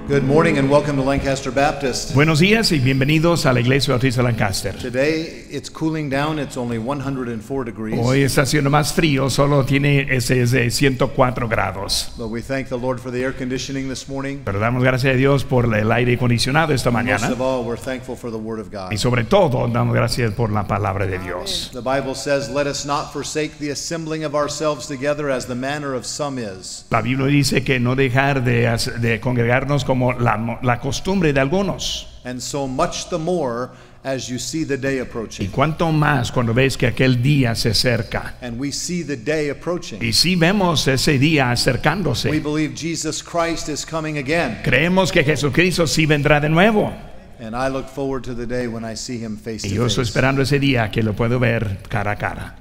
Good morning and welcome to Lancaster Baptist. Buenos días y bienvenidos a la Iglesia Bautista Lancaster. Today it's cooling down, it's only 104 degrees. Hoy está haciendo más frío, solo tiene ese de 104 grados. But we thank the Lord for the air conditioning this morning. Pero damos gracias a Dios por el aire acondicionado esta Most mañana. of all, we're thankful for the Word of God. Y sobre todo, damos gracias por la palabra de Dios. The Bible says, "Let us not forsake the assembling of ourselves together as the manner of some is." La Biblia dice que no dejar de congregarnos como la costumbre de algunos. And so much the more as you see the day Y approaching. cuanto más cuando ves que aquel día se acerca. And we see the day approaching. Y si vemos ese día We acercándose, believe Jesus Christ is coming again. creemos que Jesucristo sí vendrá de nuevo. And I look forward to the day when I see him face Y to yo estoy face. esperando ese día que lo puedo ver cara a cara.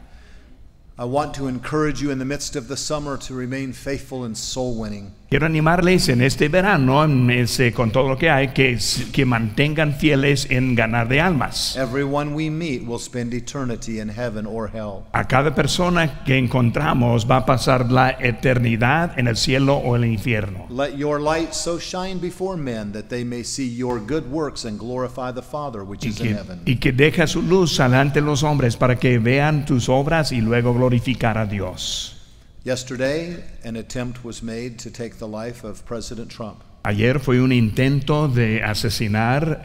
I want to encourage you in the midst of the summer to remain faithful in soul winning. Quiero animarles en este verano, con todo lo que hay, que mantengan fieles en ganar de almas. Everyone we meet will spend eternity in heaven or hell. A cada persona que encontramos va a pasar la eternidad en el cielo o el infierno. Let your light so shine before men that they may see your good works and glorify the Father which is in heaven. Y que deja su luz delante de los hombres para que vean tus obras y luego glorificar a Dios. Yesterday, an attempt was made to take the life of President Trump. Ayer fue un intento de asesinar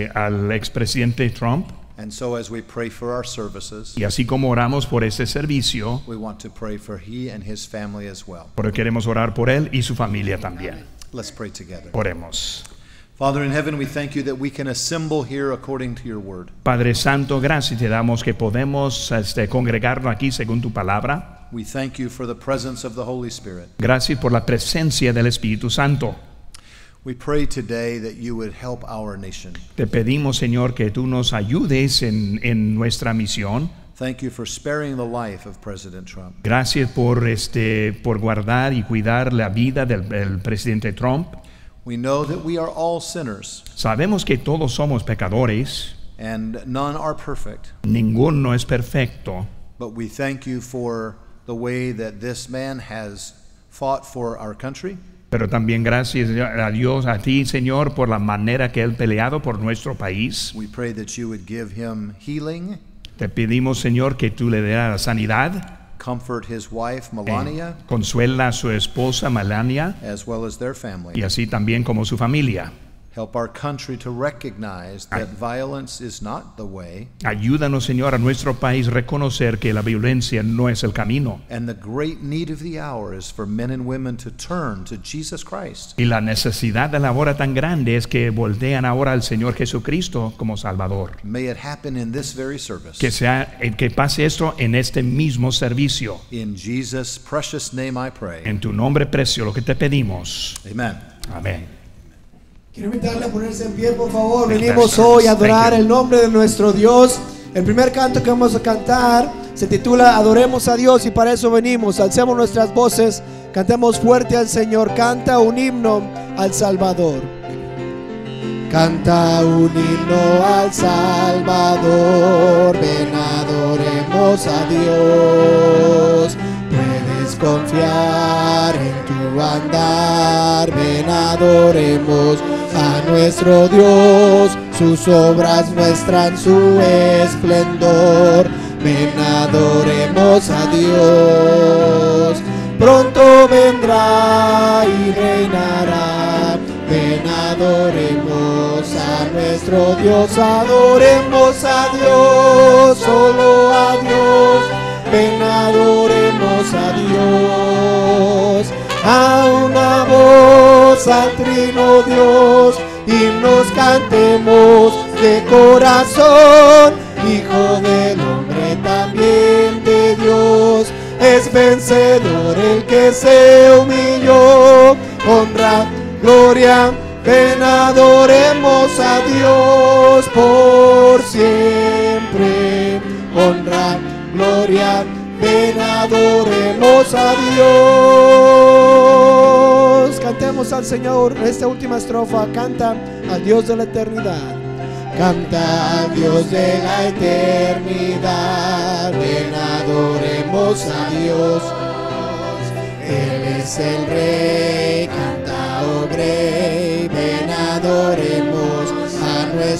al expresidente Trump. And so as we pray for our services, Y así como oramos por este servicio, we want to pray for he and his family as well. pero queremos orar por él y su familia también. Let's pray together. Oremos. Father in heaven, we thank you that we can assemble here according to your word. Padre Santo, gracias te damos que podemos congregarnos aquí según tu palabra. We thank you for the presence of the Holy Spirit. Gracias por la presencia del Espíritu Santo. We pray today that you would help our nation. Te pedimos, Señor, que tú nos ayudes en nuestra misión. Thank you for sparing the life of President Trump. Gracias por guardar y cuidar la vida del presidente Trump. We know that we are all sinners Sabemos que todos somos pecadores, and none are perfect, ninguno es perfecto, but we thank you for the way that this man has fought for our country. pero también gracias a Dios, a ti, Señor, por la manera que él peleado por nuestro país. We pray that you would give him healing, Te pedimos, Señor, que tú le des la sanidad, comfort his wife Melania, consuela a su esposa Melania as well as their y family. así también como su familia. Help our country to recognize that violence is not the way, Ayúdanos, Señor, a nuestro país reconocer que la violencia no es el camino. and the great need of the hour is for men and women to turn to Jesus Christ. Y la necesidad de la hora tan grande es que voltean ahora al Señor Jesucristo como Salvador. May it happen in this very service. Que pase esto en este mismo servicio. In Jesus' precious name I pray. En tu nombre precio lo que te pedimos. Amen. Amén. Quiero invitarle a ponerse en pie, por favor. Thank you, Venimos sir. hoy a adorar Thank you. el nombre de nuestro Dios. El primer canto que vamos a cantar se titula Adoremos a Dios, y para eso venimos. Alcemos nuestras voces, cantemos fuerte al Señor. Canta un himno al Salvador. Canta un himno al Salvador. Ven, adoremos a Dios. Puedes confiar en tu andar. Ven, adoremos a nuestro Dios. Sus obras muestran su esplendor. Ven, adoremos a Dios. Pronto vendrá y reinará. Ven, adoremos a nuestro Dios. Adoremos a Dios, solo a Dios. Ven, adoremos a Dios. A una voz al Trino Dios, y nos cantemos de corazón. Hijo del hombre, también de Dios, es vencedor el que se humilló. Honra, gloria, ven, adoremos a Dios por siempre. Honra, gloria, ven, adoremos a Dios. Cantemos al Señor esta última estrofa. Canta al Dios de la eternidad. Canta al Dios de la eternidad. Ven, adoremos a Dios. Él es el Rey. Canta, oh Rey. Ven,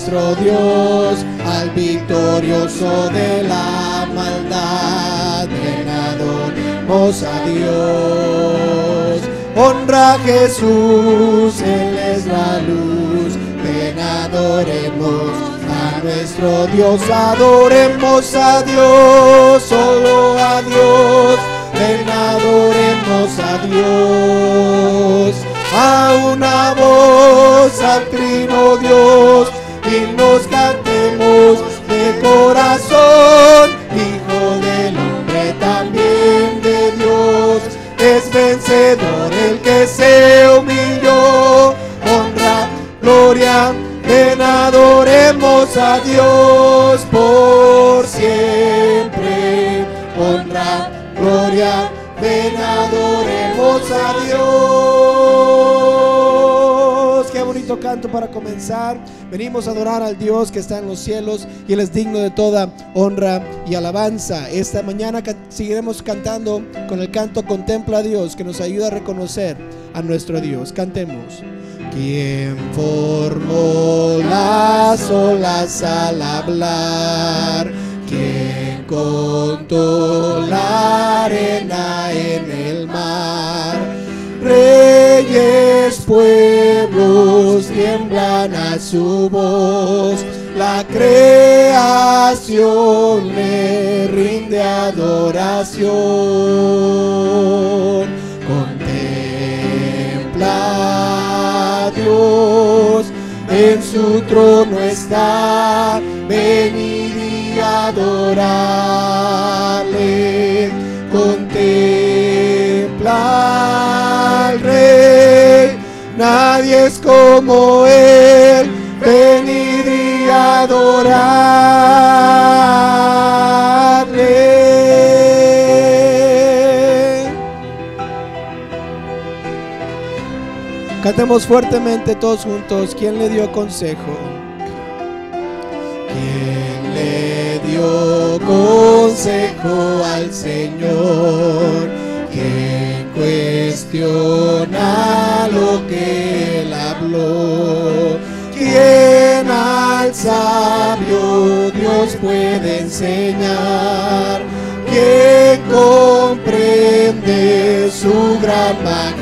nuestro Dios, al victorioso de la maldad. Ven, adoremos a Dios. Honra a Jesús, Él es la luz. Ven, adoremos a nuestro Dios, adoremos a Dios, solo a Dios. Ven, adoremos a Dios. A una voz al Trino Dios, y nos cantemos de corazón. Hijo del hombre, también de Dios, es vencedor el que se humilló. Honra, gloria, ven, adoremos a Dios por siempre. Honra, gloria, ven, adoremos a Dios. Qué bonito canto para comenzar. Venimos a adorar al Dios que está en los cielos y Él es digno de toda honra y alabanza. Esta mañana seguiremos cantando con el canto Contempla a Dios, que nos ayuda a reconocer a nuestro Dios. Cantemos. ¿Quién formó las olas al hablar? ¿Quién contó la arena en el mar? Reyes, pueblos tiemblan a su voz. La creación le rinde adoración. Contempla a Dios, en su trono está. Venid y adorarle. Contempla al Rey, nadie es como Él. Venid y adorarle. Cantemos fuertemente todos juntos. ¿Quién le dio consejo? ¿Quién le dio consejo al Señor? ¿Quién cuestiona lo que Él habló? ¿Quién al sabio Dios puede enseñar? ¿Quién comprende su gran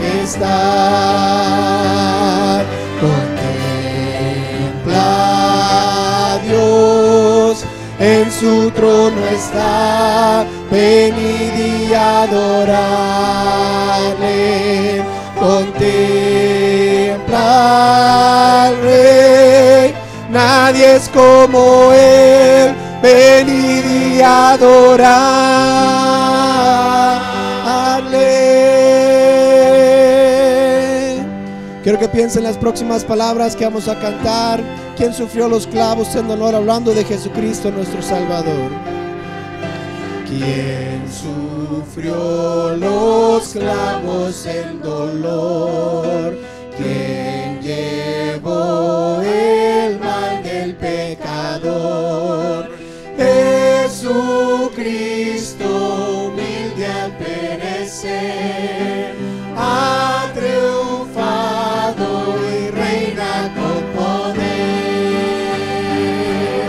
majestad? Contempla a Dios, en su trono está. Venid y adorarle. Contempla al Rey, nadie es como Él. Venid y adorarle. Quiero que piensen las próximas palabras que vamos a cantar. ¿Quién sufrió los clavos en dolor? Hablando de Jesucristo nuestro Salvador. ¿Quién sufrió los clavos en dolor? ¿Quién llevó el mal del pecador? Jesucristo, humilde al perecer, ha triunfado y reina con poder.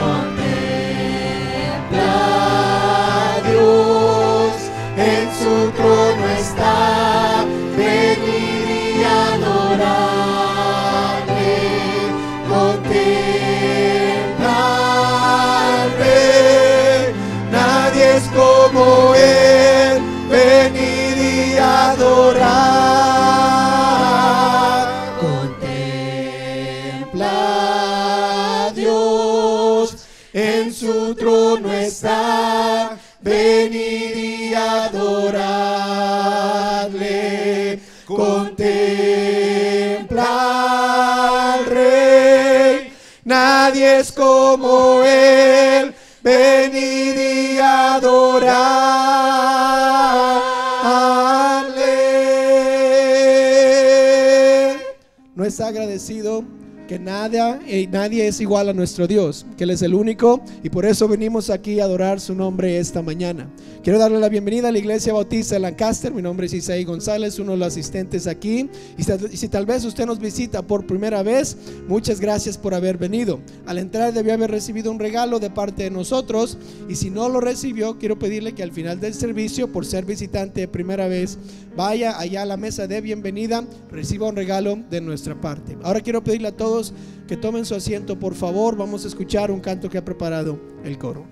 Contempla a Dios, en su trono está. Venid y adorarle. Contempla al Rey, nadie es como Él. Venid y adorar. Contempla a Dios, en su trono está. Venid y adorarle. Contempla al Rey, nadie es como Él. Venid y adorarle. ¿No está agradecido que nadie es igual a nuestro Dios, que Él es el único, y por eso venimos aquí a adorar su nombre esta mañana. Quiero darle la bienvenida a la Iglesia Bautista de Lancaster. Mi nombre es Isaí González, uno de los asistentes aquí, y si tal vez usted nos visita por primera vez, muchas gracias por haber venido. Al entrar debió haber recibido un regalo de parte de nosotros, y si no lo recibió, quiero pedirle que al final del servicio, por ser visitante de primera vez, vaya allá a la mesa de bienvenida, reciba un regalo de nuestra parte. Ahora quiero pedirle a todos que tomen su asiento, por favor. Vamos a escuchar un canto que ha preparado el coro.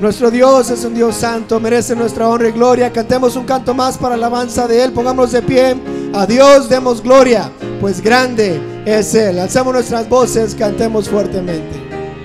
Nuestro Dios es un Dios santo, merece nuestra honra y gloria. Cantemos un canto más para alabanza de Él. Pongámonos de pie. A Dios demos gloria, pues grande es Él. Alzamos nuestras voces, cantemos fuertemente.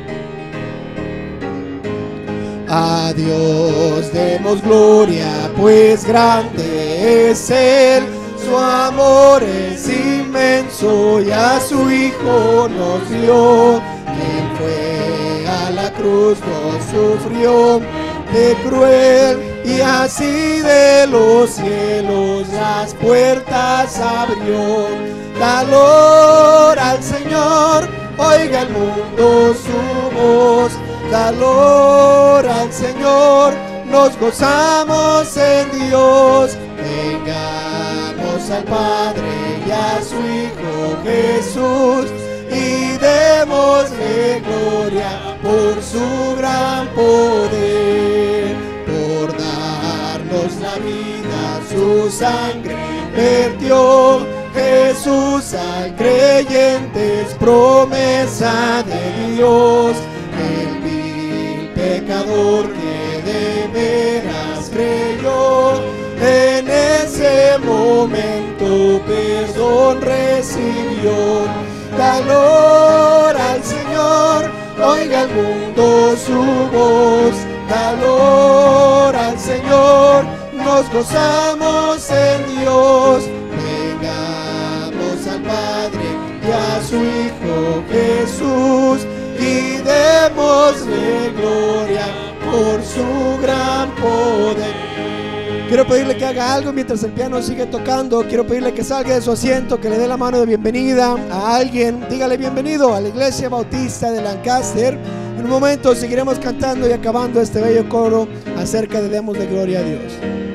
A Dios demos gloria, pues grande es Él. Su amor es inmenso y a su Hijo nos dio. Quien fue a la cruz nos sufrió de cruel, y así de los cielos las puertas abrió. Da gloria al Señor, oiga el mundo su voz. Da gloria al Señor, nos gozamos en Dios. Vengamos al Padre y a su Hijo Jesús, y démosle gloria por su gran poder. Por darnos la vida su sangre vertió. Jesús al creyente es promesa de Dios. El vil pecador que de veras creyó, en ese momento perdón recibió. Da gloria al Señor, oiga el mundo su voz. Da gloria al Señor, nos gozamos en Dios. Vengamos al Padre y a su Hijo Jesús, y démosle gloria por su gran poder. Quiero pedirle que haga algo mientras el piano sigue tocando. Quiero pedirle que salga de su asiento, que le dé la mano de bienvenida a alguien. Dígale bienvenido a la Iglesia Bautista de Lancaster. En un momento seguiremos cantando y acabando este bello coro acerca de démosle gloria a Dios.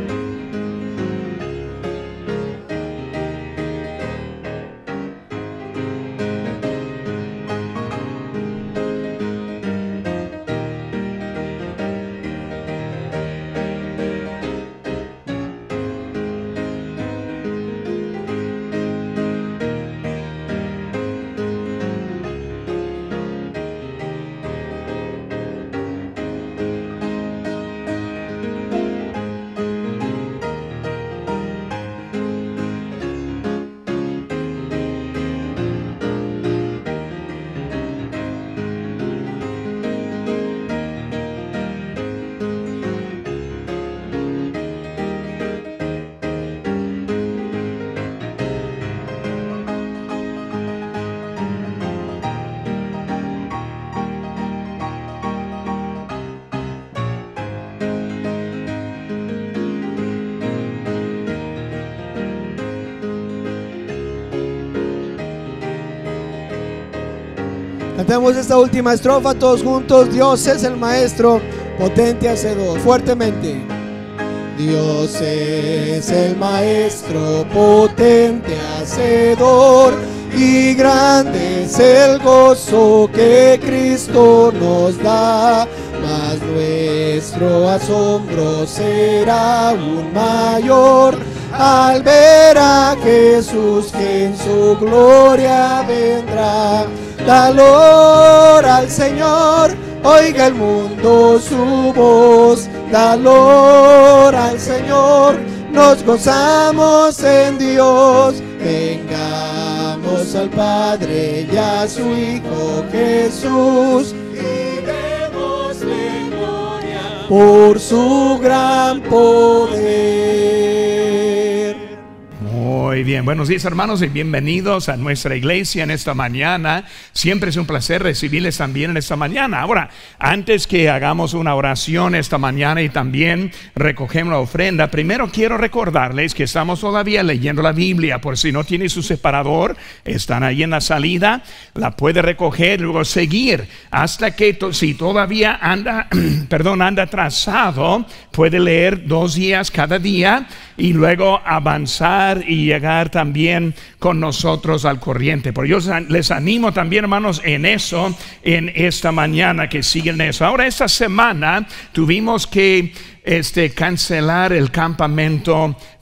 Cantemos esta última estrofa todos juntos. Dios es el maestro, potente hacedor. Fuertemente. Dios es el maestro, potente hacedor, y grande es el gozo que Cristo nos da. Mas nuestro asombro será aún mayor al ver a Jesús, que en su gloria vendrá. Da gloria al Señor, oiga el mundo su voz. Da gloria al Señor, nos gozamos en Dios. Vengamos al Padre y a su Hijo Jesús, y démosle gloria por su gran poder. Muy bien, buenos días hermanos y bienvenidos a nuestra iglesia en esta mañana. Siempre es un placer recibirles también en esta mañana. Ahora, antes que hagamos una oración esta mañana y también recogemos la ofrenda, primero quiero recordarles que estamos todavía leyendo la Biblia. Por si no tiene su separador, están ahí en la salida, la puede recoger, luego seguir hasta que si todavía anda anda atrasado, puede leer 2 días cada día y luego avanzar y llegar también con nosotros al corriente. Pero yo les animo también, hermanos, en eso, en esta mañana, que siguen eso. Ahora, esta semana tuvimos que cancelar el campamento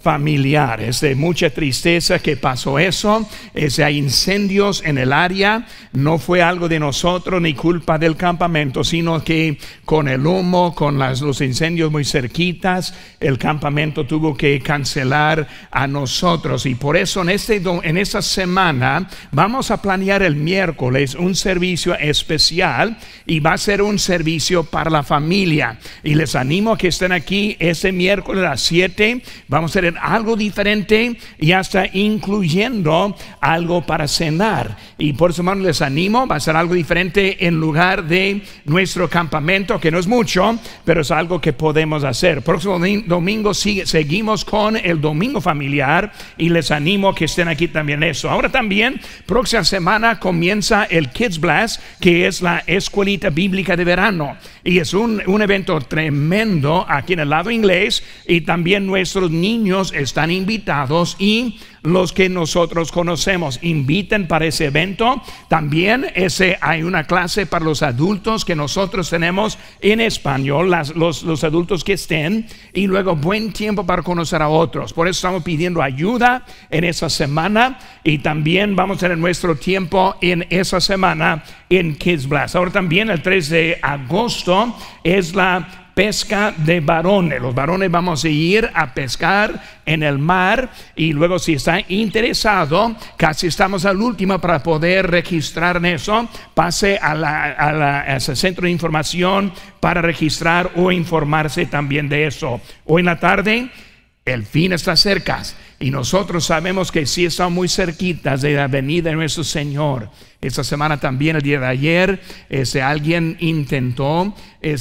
familiar. Es de mucha tristeza que pasó eso. Hay incendios en el área. No fue algo de nosotros ni culpa del campamento, sino que con el humo, con los incendios muy cerquitas, el campamento tuvo que cancelar a nosotros. Y por eso en esta semana vamos a planear el miércoles un servicio especial, y va a ser un servicio para la familia. Y les animo a que estén aquí ese miércoles a las 7. Vamos a hacer algo diferente y hasta incluyendo algo para cenar. Y por eso, hermanos, les animo, va a ser algo diferente en lugar de nuestro campamento, que no es mucho, pero es algo que podemos hacer. Próximo domingo seguimos con el domingo familiar, y les animo a que estén aquí también eso. Ahora también, próxima semana comienza el Kids Blast, que es la escuelita bíblica de verano, y es un evento tremendo aquí en el lado inglés, y también nuestros niños están invitados, y los que nosotros conocemos inviten para ese evento. También hay una clase para los adultos que nosotros tenemos en español, los adultos que estén, y luego buen tiempo para conocer a otros. Por eso estamos pidiendo ayuda en esa semana, y también vamos a tener nuestro tiempo en esa semana en Kids Blast. Ahora también el 3 de agosto es la pesca de varones. Los varones vamos a ir a pescar en el mar, y luego, si está interesado, casi estamos al último para poder registrar en eso. Pase a ese centro de información para registrar o informarse también de eso. Hoy en la tarde, el fin está cerca, y nosotros sabemos que sí estamos muy cerquitas de la venida de nuestro Señor. Esta semana también, el día de ayer, alguien intentó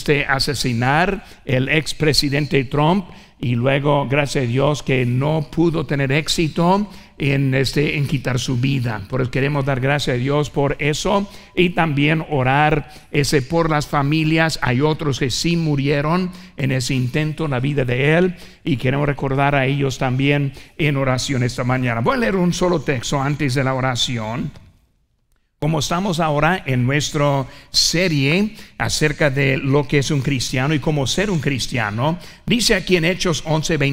asesinar el expresidente Trump, y luego, gracias a Dios, que no pudo tener éxito en quitar su vida. Por eso queremos dar gracias a Dios por eso, y también orar por las familias. Hay otros que sí murieron en ese intento en la vida de él, y queremos recordar a ellos también en oración esta mañana. Voy a leer un solo texto antes de la oración. Como estamos ahora en nuestra serie acerca de lo que es un cristiano y cómo ser un cristiano, dice aquí en Hechos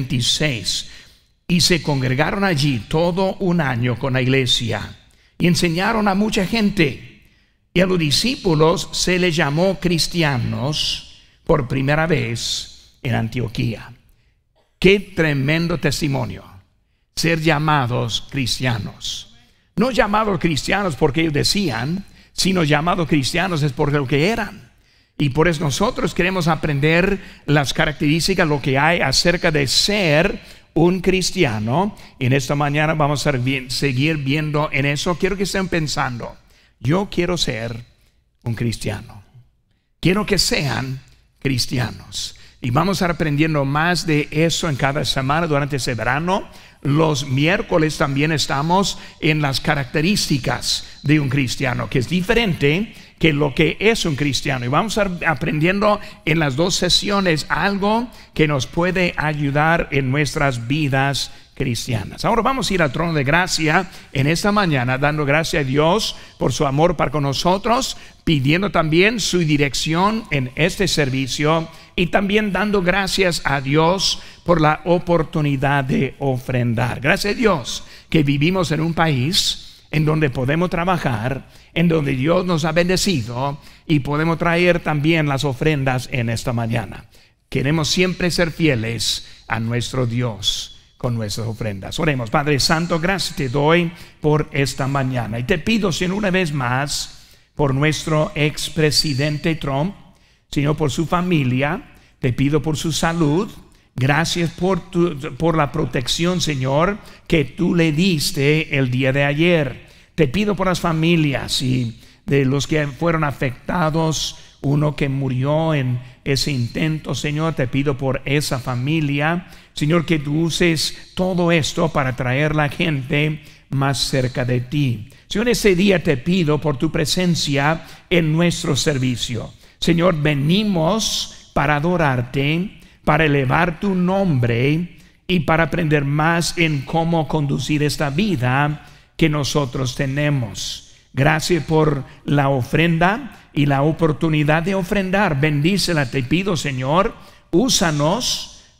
11:26: y se congregaron allí todo un año con la iglesia, y enseñaron a mucha gente, y a los discípulos se les llamó cristianos por primera vez en Antioquía. Qué tremendo testimonio, ser llamados cristianos. No llamados cristianos porque ellos decían, sino llamados cristianos es por lo que eran. Y por eso nosotros queremos aprender las características, lo que hay acerca de ser un cristiano. Y en esta mañana vamos a seguir viendo en eso. Quiero que estén pensando: yo quiero ser un cristiano. Quiero que sean cristianos. Y vamos a estar aprendiendo más de eso en cada semana durante ese verano. Los miércoles también estamos en las características de un cristiano, que es diferente que lo que es un cristiano. Y vamos a estar aprendiendo en las dos sesiones algo que nos puede ayudar en nuestras vidas cristianas. Ahora vamos a ir al trono de gracia en esta mañana, dando gracias a Dios por su amor para con nosotros, pidiendo también su dirección en este servicio, y también dando gracias a Dios por la oportunidad de ofrendar. Gracias a Dios que vivimos en un país en donde podemos trabajar, en donde Dios nos ha bendecido, y podemos traer también las ofrendas en esta mañana. Queremos siempre ser fieles a nuestro Dios con nuestras ofrendas. Oremos. Padre Santo, gracias te doy por esta mañana, y te pido, Señor, una vez más por nuestro expresidente Trump, Señor, por su familia. Te pido por su salud. Gracias por la protección, Señor, que tú le diste el día de ayer. Te pido por las familias y de los que fueron afectados, uno que murió en ese intento, Señor. Te pido por esa familia, Señor, que tú uses todo esto para traer la gente más cerca de ti. Señor, ese día te pido por tu presencia en nuestro servicio. Señor, venimos para adorarte, para elevar tu nombre y para aprender más en cómo conducir esta vida que nosotros tenemos. Gracias por la ofrenda y la oportunidad de ofrendar. Bendícela, te pido, Señor. Úsanos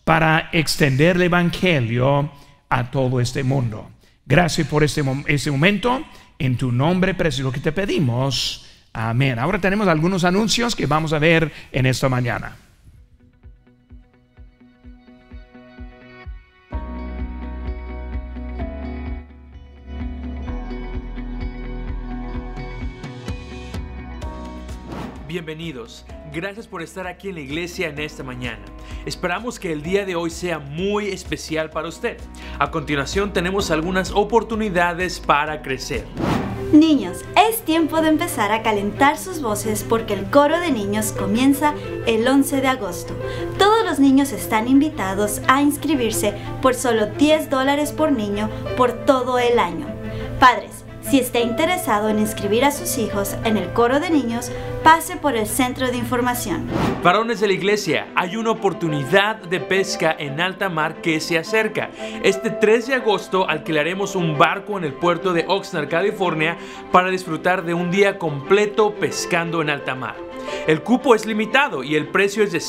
para extender el evangelio a todo este mundo. Gracias por este momento. En tu nombre precioso que te pedimos. Amén. Ahora tenemos algunos anuncios que vamos a ver en esta mañana. Bienvenidos. Gracias por estar aquí en la iglesia en esta mañana. Esperamos que el día de hoy sea muy especial para usted. A continuación tenemos algunas oportunidades para crecer. Niños, es tiempo de empezar a calentar sus voces porque el coro de niños comienza el 11 de agosto. Todos los niños están invitados a inscribirse por solo $10 por niño por todo el año. Padres, si está interesado en inscribir a sus hijos en el coro de niños, pase por el centro de información. Varones de la iglesia, hay una oportunidad de pesca en alta mar que se acerca. Este 3 de agosto alquilaremos un barco en el puerto de Oxnard, California, para disfrutar de un día completo pescando en alta mar. El cupo es limitado y el precio es de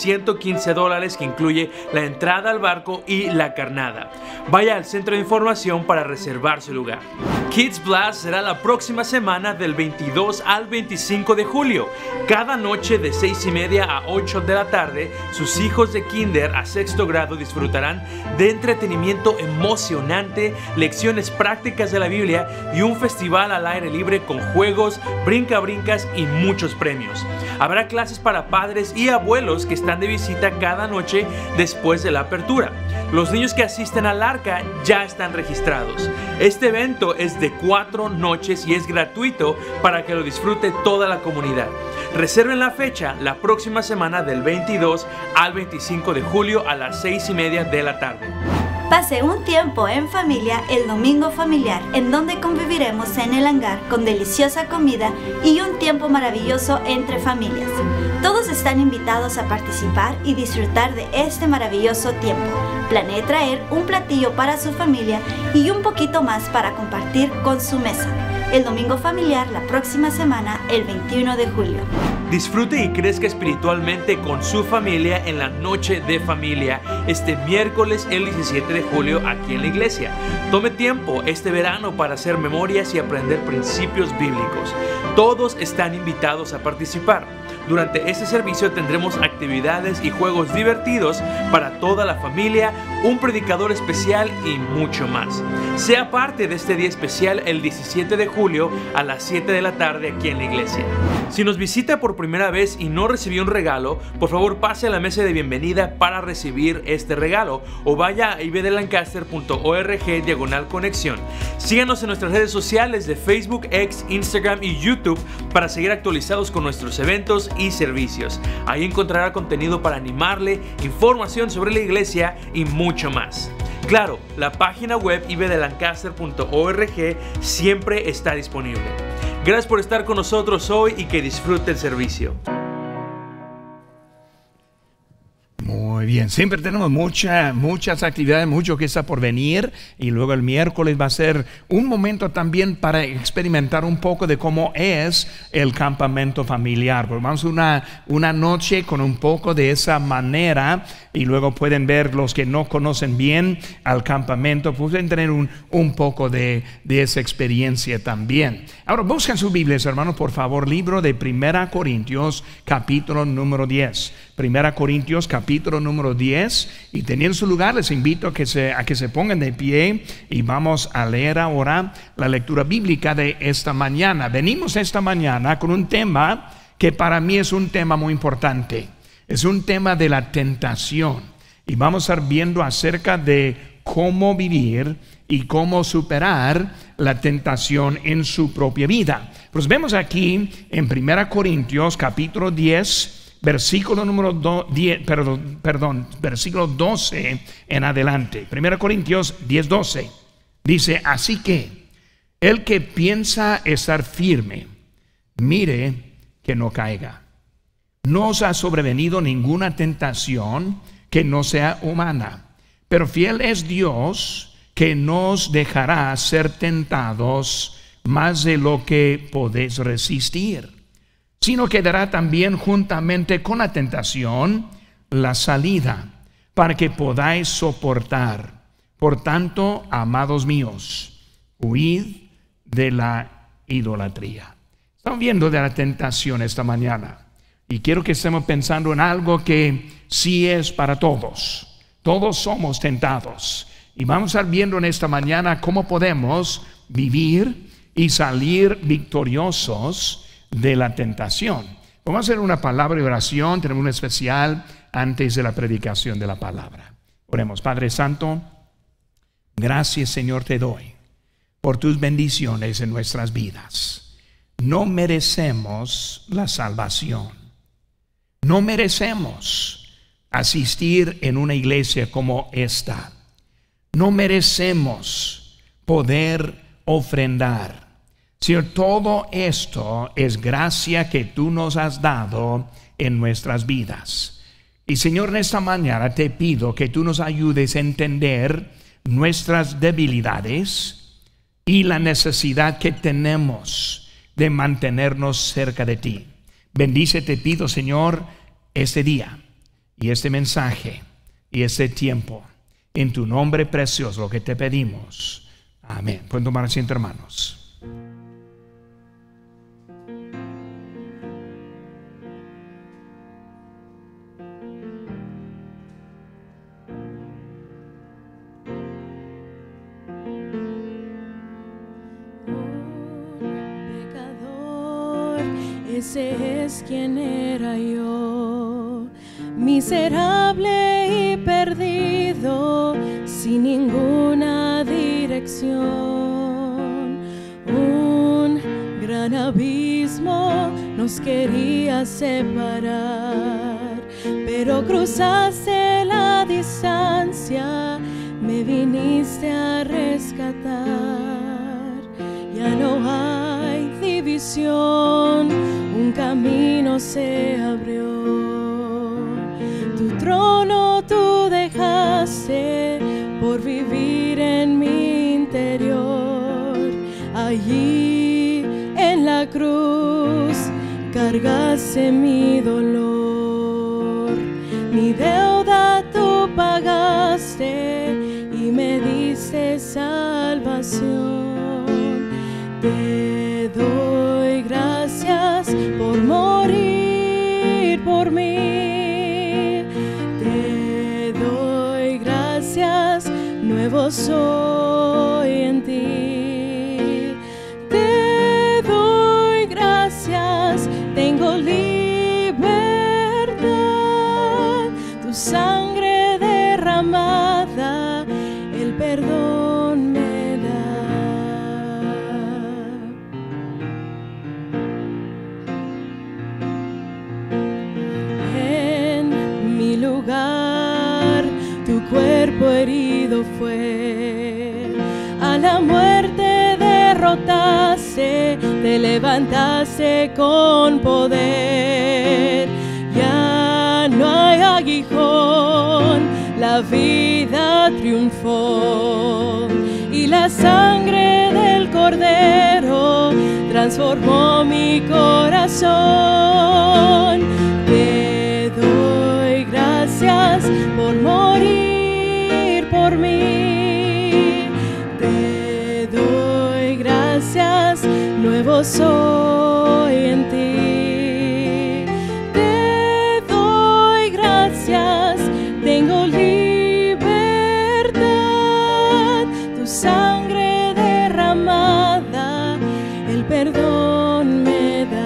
$115 que incluye la entrada al barco y la carnada. Vaya al centro de información para reservar su lugar. Kids Blast será la próxima semana del 22 al 25 de julio. Cada noche de 6:30 a 8 de la tarde, sus hijos de kinder a sexto grado disfrutarán de entretenimiento emocionante, lecciones prácticas de la Biblia y un festival al aire libre con juegos, brinca-brincas y muchos premios. Habrá clases para padres y abuelos que están de visita cada noche después de la apertura. Los niños que asisten al arca ya están registrados. Este evento es de 4 noches y es gratuito para que lo disfrute toda la comunidad. Reserven la fecha la próxima semana del 22 al 25 de julio a las 6:30 de la tarde. Pase un tiempo en familia el domingo familiar, en donde conviviremos en el hangar con deliciosa comida y un tiempo maravilloso entre familias. Todos están invitados a participar y disfrutar de este maravilloso tiempo. Planee traer un platillo para su familia y un poquito más para compartir con su mesa. El domingo familiar la próxima semana, el 21 de julio. Disfrute y crezca espiritualmente con su familia en la noche de familia este miércoles el 17 de julio aquí en la iglesia. Tome tiempo este verano para hacer memorias y aprender principios bíblicos. Todos están invitados a participar. Durante este servicio tendremos actividades y juegos divertidos para toda la familia, un predicador especial y mucho más. Sea parte de este día especial el 17 de julio a las 7 de la tarde aquí en la iglesia. Si nos visita por primera vez y no recibió un regalo, por favor pase a la mesa de bienvenida para recibir este regalo o vaya a ibdelancaster.org/conexión. Síganos en nuestras redes sociales de Facebook, X, Instagram y YouTube para seguir actualizados con nuestros eventos y servicios. Ahí encontrará contenido para animarle, información sobre la iglesia y mucho más. Claro, la página web ibdelancaster.org siempre está disponible. Gracias por estar con nosotros hoy y que disfrute el servicio. Muy bien, siempre tenemos muchas actividades, mucho que está por venir y luego el miércoles va a ser un momento también para experimentar un poco de cómo es el campamento familiar. Pues vamos a una noche con un poco de esa manera y luego pueden ver los que no conocen bien al campamento, pueden tener un poco de esa experiencia también. Ahora busquen sus Biblias, hermanos, por favor, libro de 1 Corintios, capítulo número 10. 1 Corintios, capítulo número 10, y teniendo su lugar les invito a que se pongan de pie y vamos a leer ahora la lectura bíblica de esta mañana. Venimos esta mañana con un tema que para mí es un tema muy importante. Es un tema de la tentación y vamos a estar viendo acerca de cómo vivir y cómo superar la tentación en su propia vida. Pues vemos aquí en 1 Corintios capítulo 10, versículo número 12 en adelante. 1 Corintios 10:12 dice: así que el que piensa estar firme, mire que no caiga. No os ha sobrevenido ninguna tentación que no sea humana, pero fiel es Dios, que no os dejará ser tentados más de lo que podéis resistir, sino que dará también juntamente con la tentación la salida, para que podáis soportar. Por tanto, amados míos, huid de la idolatría. Estamos viendo de la tentación esta mañana. Y quiero que estemos pensando en algo que sí es para todos. Todos somos tentados. Y vamos a estar viendo en esta mañana cómo podemos vivir y salir victoriosos de la tentación. Vamos a hacer una palabra de oración. Tenemos un especial antes de la predicación de la palabra. Oremos. Padre Santo, gracias, Señor, te doy por tus bendiciones en nuestras vidas. No merecemos la salvación. No merecemos asistir en una iglesia como esta. No merecemos poder ofrendar. Señor, todo esto es gracia que tú nos has dado en nuestras vidas. Y Señor, en esta mañana te pido que tú nos ayudes a entender nuestras debilidades y la necesidad que tenemos de mantenernos cerca de ti. Bendice, te pido, Señor, este día y este mensaje y este tiempo. En tu nombre precioso que te pedimos. Amén. Pueden tomar asiento, hermanos. Ese es quien era yo, miserable y perdido, sin ninguna dirección. Un gran abismo nos quería separar, pero cruzaste la distancia, me viniste a rescatar. Ya no hay división, un camino se abrió. Tu trono tú dejaste por vivir en mi interior. Allí en la cruz cargaste mi dolor. Mi deuda tú pagaste y me diste salvación. Te doy gracias por morir por mí. Te doy gracias, nuevo soy en ti. Te doy gracias, tengo libertad. Tu sangre derramada, el perdón me tu cuerpo herido fue, a la muerte derrotaste, te levantaste con poder. Ya no hay aguijón, la vida triunfó y la sangre del Cordero transformó mi corazón. Te doy gracias por morir por mí. Te doy gracias, nuevo soy en ti. Te doy gracias, tengo libertad. Tu sangre derramada, el perdón me da.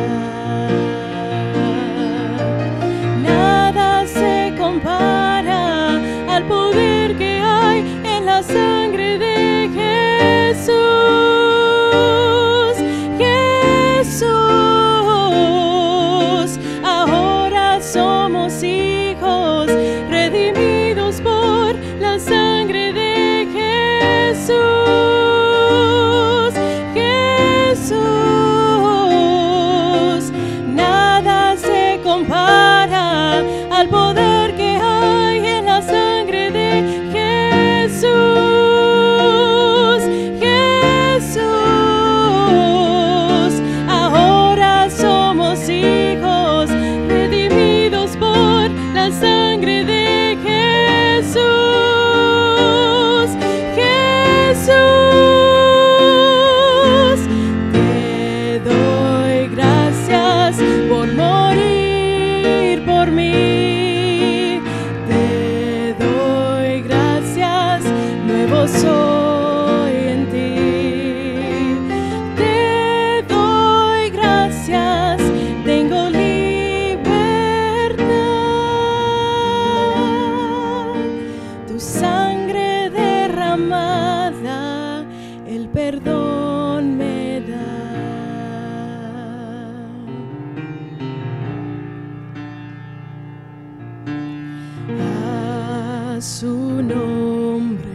Compara al poder que hay en la sangre de Jesús. Jesús, ahora somos hijos redimidos por la sangre de Jesús. Jesús. el perdón me da. A su nombre,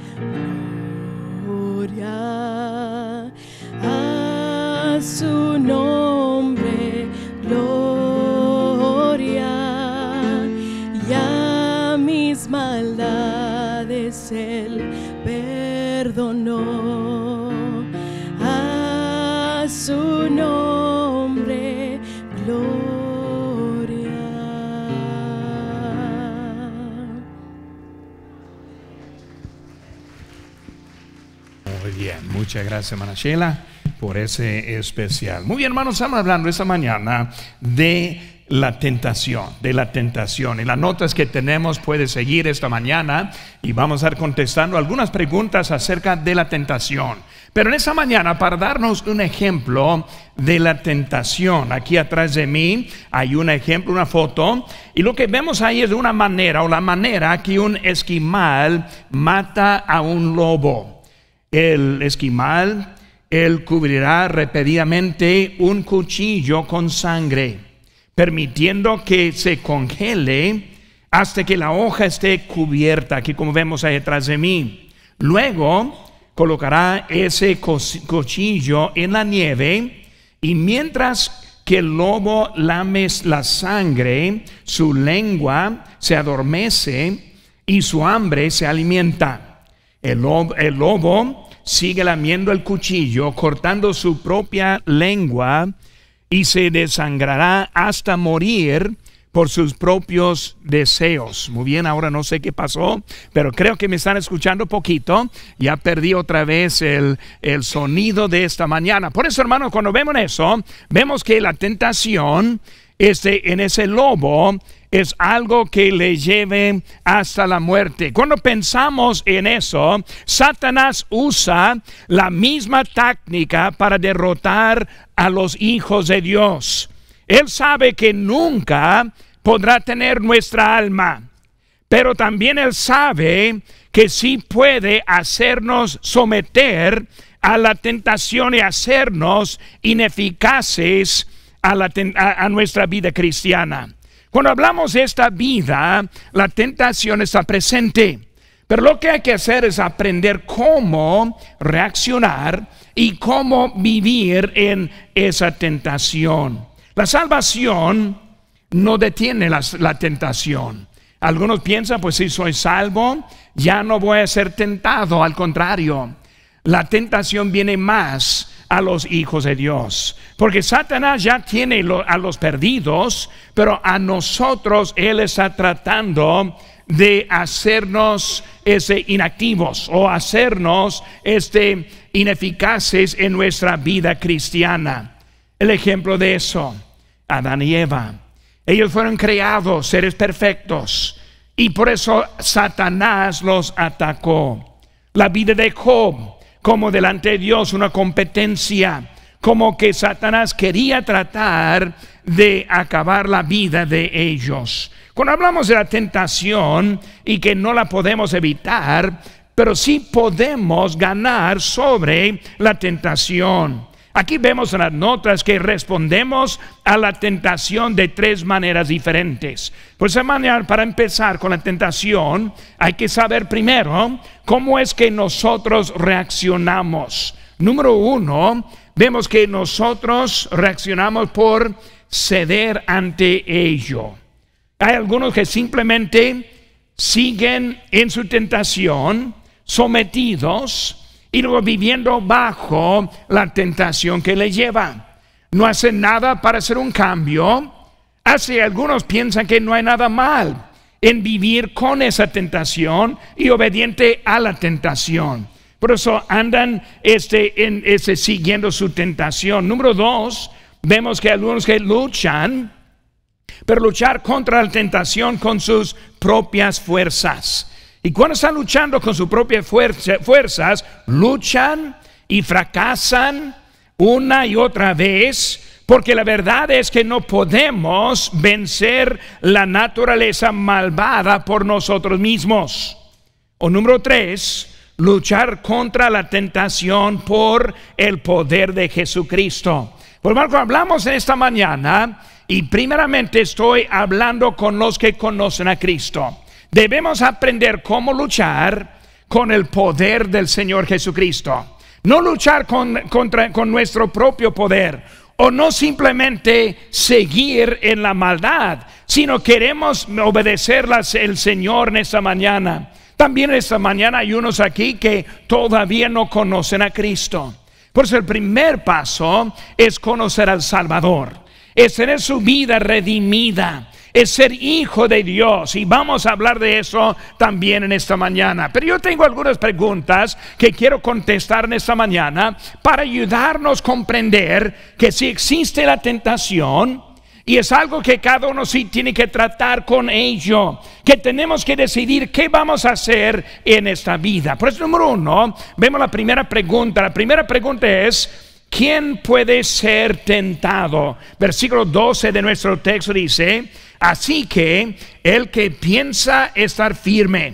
gloria. A su nombre, gloria. Y a mis maldades Él perdonó. A su nombre, gloria. Muy bien, muchas gracias, hermana Sheila, por ese especial. Muy bien, hermanos, estamos hablando esta mañana de la tentación, Y las notas que tenemos puede seguir esta mañana y vamos a estar contestando algunas preguntas acerca de la tentación. Pero en esta mañana, para darnos un ejemplo de la tentación, aquí atrás de mí hay un ejemplo, una foto, y lo que vemos ahí es de una manera, o la manera que un esquimal mata a un lobo. El esquimal, él cubrirá repetidamente un cuchillo con sangre, permitiendo que se congele hasta que la hoja esté cubierta, aquí como vemos ahí detrás de mí. Luego colocará ese cuchillo en la nieve, y mientras que el lobo lame la sangre, su lengua se adormece y su hambre se alimenta. El lobo sigue lamiendo el cuchillo, cortando su propia lengua, y se desangrará hasta morir por sus propios deseos. Muy bien, ahora no sé qué pasó, pero creo que me están escuchando poquito. Ya perdí otra vez el sonido de esta mañana. Por eso, hermanos, cuando vemos eso, vemos que la tentación en ese lobo es algo que le lleve hasta la muerte. Cuando pensamos en eso, Satanás usa la misma táctica para derrotar a los hijos de Dios. Él sabe que nunca podrá tener nuestra alma, pero también Él sabe que sí puede hacernos someter a la tentación y hacernos ineficaces a nuestra vida cristiana. Cuando hablamos de esta vida, la tentación está presente, pero lo que hay que hacer es aprender cómo reaccionar y cómo vivir en esa tentación. La salvación no detiene la tentación. Algunos piensan, pues si soy salvo, ya no voy a ser tentado. Al contrario, la tentación viene más a los hijos de Dios, porque Satanás ya tiene a los perdidos, pero a nosotros Él está tratando de hacernos inactivos o hacernos ineficaces en nuestra vida cristiana. El ejemplo de eso, Adán y Eva. Ellos fueron creados seres perfectos, y por eso Satanás los atacó. La vida de Job, como delante de Dios una competencia, como que Satanás quería tratar de acabar la vida de ellos. Cuando hablamos de la tentación y que no la podemos evitar, pero sí podemos ganar sobre la tentación. Aquí vemos en las notas que respondemos a la tentación de tres maneras diferentes. Por esa manera, para empezar con la tentación, hay que saber primero cómo es que nosotros reaccionamos. Número uno, vemos que nosotros reaccionamos por ceder ante ello. Hay algunos que simplemente siguen en su tentación, sometidos, y luego viviendo bajo la tentación que le lleva. No hacen nada para hacer un cambio. Algunos piensan que no hay nada mal en vivir con esa tentación y obediente a la tentación. Por eso andan siguiendo su tentación. Número dos, vemos que hay algunos que luchan, pero luchar contra la tentación con sus propias fuerzas. Y cuando están luchando con sus propias fuerzas, luchan y fracasan una y otra vez, porque la verdad es que no podemos vencer la naturaleza malvada por nosotros mismos. O número tres, luchar contra la tentación por el poder de Jesucristo. Por lo cual hablamos en esta mañana, y primeramente estoy hablando con los que conocen a Cristo. Debemos aprender cómo luchar con el poder del Señor Jesucristo. No luchar con nuestro propio poder, o no simplemente seguir en la maldad, sino queremos obedecer el Señor en esta mañana. También esta mañana hay unos aquí que todavía no conocen a Cristo. Por eso el primer paso es conocer al Salvador, es tener su vida redimida, es ser hijo de Dios, y vamos a hablar de eso también en esta mañana. Pero yo tengo algunas preguntas que quiero contestar en esta mañana para ayudarnos a comprender que si existe la tentación, y es algo que cada uno sí tiene que tratar con ello, que tenemos que decidir qué vamos a hacer en esta vida. Por eso, número uno, vemos la primera pregunta. La primera pregunta es: ¿quién puede ser tentado? Versículo 12 de nuestro texto dice: así que el que piensa estar firme,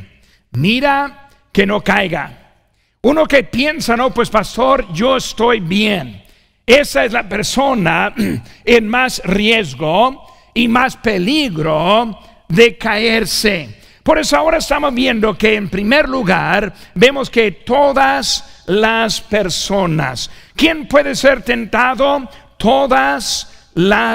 mira que no caiga. Uno que piensa, no, pues pastor, yo estoy bien. Esa es la persona en más riesgo y más peligro de caerse. Por eso ahora estamos viendo que en primer lugar vemos que todas las personas. ¿Quién puede ser tentado? Todas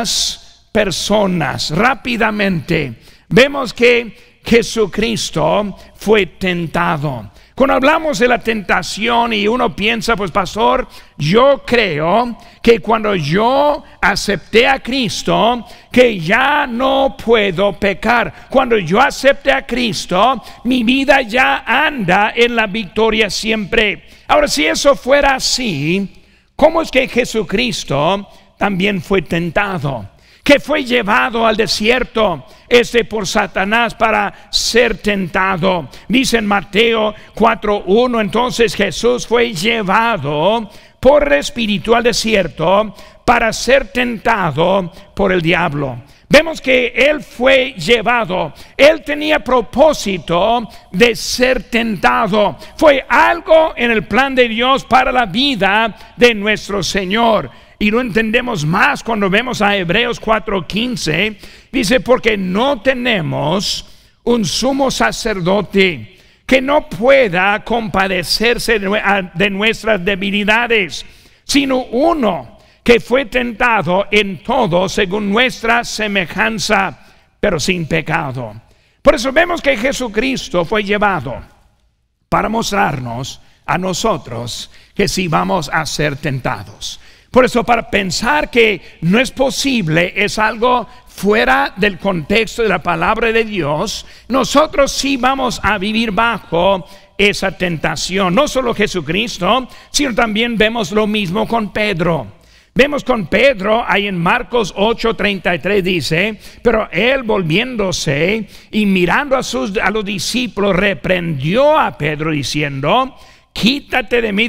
las personas. Rápidamente vemos que Jesucristo fue tentado. Cuando hablamos de la tentación y uno piensa, pues pastor, yo creo que cuando yo acepté a Cristo, que ya no puedo pecar. Cuando yo acepté a Cristo, mi vida ya anda en la victoria siempre. Ahora, si eso fuera así, ¿cómo es que Jesucristo también fue tentado? Que fue llevado al desierto por Satanás para ser tentado. Dice en Mateo 4:1, entonces Jesús fue llevado por el espíritu al desierto para ser tentado por el diablo. Vemos que él fue llevado, él tenía propósito de ser tentado. Fue algo en el plan de Dios para la vida de nuestro Señor. Y lo entendemos más cuando vemos a Hebreos 4:15. Dice: porque no tenemos un sumo sacerdote que no pueda compadecerse de nuestras debilidades, sino uno que fue tentado en todo según nuestra semejanza, pero sin pecado. Por eso vemos que Jesucristo fue llevado para mostrarnos a nosotros que sí vamos a ser tentados. Por eso, para pensar que no es posible es algo fuera del contexto de la palabra de Dios. Nosotros sí vamos a vivir bajo esa tentación. No solo Jesucristo, sino también vemos lo mismo con Pedro. Vemos con Pedro, ahí en Marcos 8:33 dice: pero él, volviéndose y mirando a los discípulos, reprendió a Pedro diciendo: quítate de mí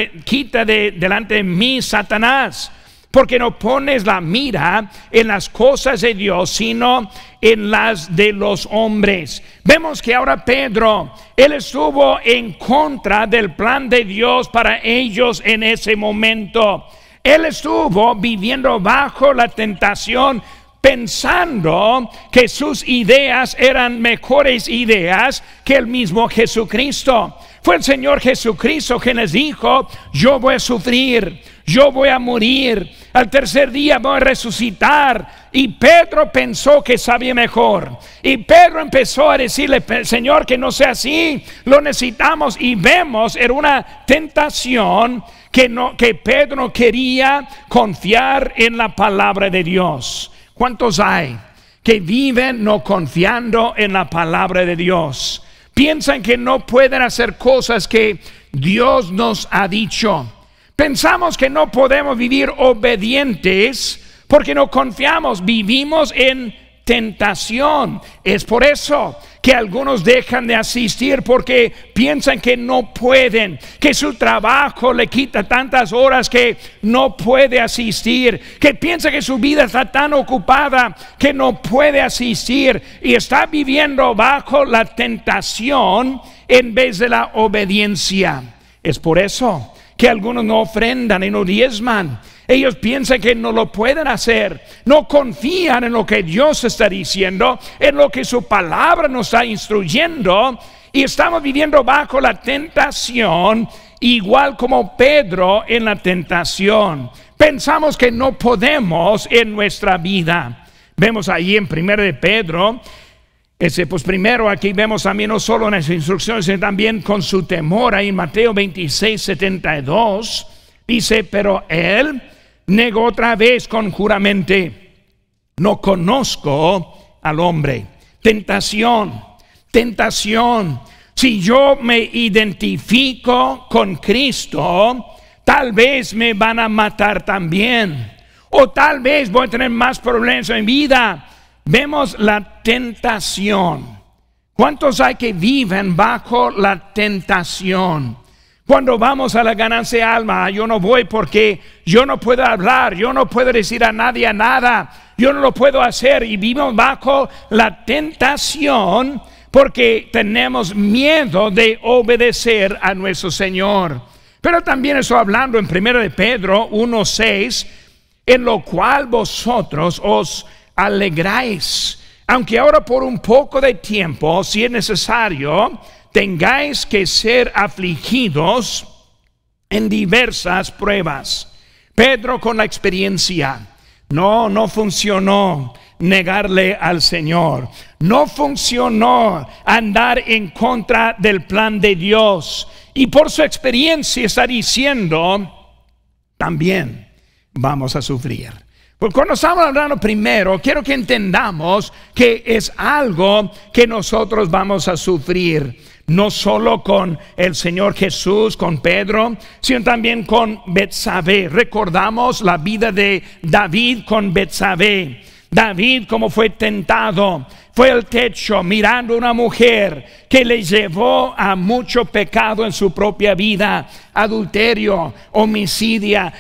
delante de mí, Satanás, porque no pones la mira en las cosas de Dios, sino en las de los hombres. Vemos que ahora Pedro, él estuvo en contra del plan de Dios para ellos en ese momento. Él estuvo viviendo bajo la tentación, pensando que sus ideas eran mejores ideas que el mismo Jesucristo. Fue el Señor Jesucristo que les dijo: yo voy a sufrir, yo voy a morir, al tercer día voy a resucitar. Y Pedro pensó que sabía mejor, y Pedro empezó a decirle: Señor, que no sea así, lo necesitamos. Y vemos, era una tentación que Pedro no quería confiar en la palabra de Dios. ¿Cuántos hay que viven no confiando en la palabra de Dios? Piensan que no pueden hacer cosas que Dios nos ha dicho. Pensamos que no podemos vivir obedientes porque no confiamos, vivimos en tentación. Es por eso que algunos dejan de asistir, porque piensan que no pueden, que su trabajo le quita tantas horas que no puede asistir, que piensa que su vida está tan ocupada que no puede asistir, y está viviendo bajo la tentación en vez de la obediencia. Es por eso que algunos no ofrendan y no diezman. Ellos piensan que no lo pueden hacer, no confían en lo que Dios está diciendo, en lo que su palabra nos está instruyendo, y estamos viviendo bajo la tentación, igual como Pedro en la tentación. Pensamos que no podemos en nuestra vida. Vemos ahí en 1 de Pedro, pues primero aquí vemos también no solo en las instrucciones, sino también con su temor. Ahí en Mateo 26:72 dice: pero él negó otra vez con juramento: no conozco al hombre. Tentación. Si yo me identifico con Cristo, tal vez me van a matar también, o tal vez voy a tener más problemas en mi vida. Vemos la tentación. ¿Cuántos hay que viven bajo la tentación? Cuando vamos a la ganancia de alma, yo no voy porque yo no puedo hablar, yo no puedo decir a nadie nada, yo no lo puedo hacer, y vivimos bajo la tentación porque tenemos miedo de obedecer a nuestro Señor. Pero también estoy hablando en 1 de Pedro 1:6, en lo cual vosotros os alegráis, aunque ahora por un poco de tiempo, si es necesario, tengáis que ser afligidos en diversas pruebas. Pedro, con la experiencia, no funcionó negarle al Señor, no funcionó andar en contra del plan de Dios, y por su experiencia está diciendo: también vamos a sufrir. Porque cuando estamos hablando primero, quiero que entendamos que es algo que nosotros vamos a sufrir, no solo con el Señor Jesús, con Pedro, sino también con Betsabé. Recordamos la vida de David con Betsabé. David, como fue tentado, fue al techo mirando a una mujer que le llevó a mucho pecado en su propia vida: adulterio, homicidio,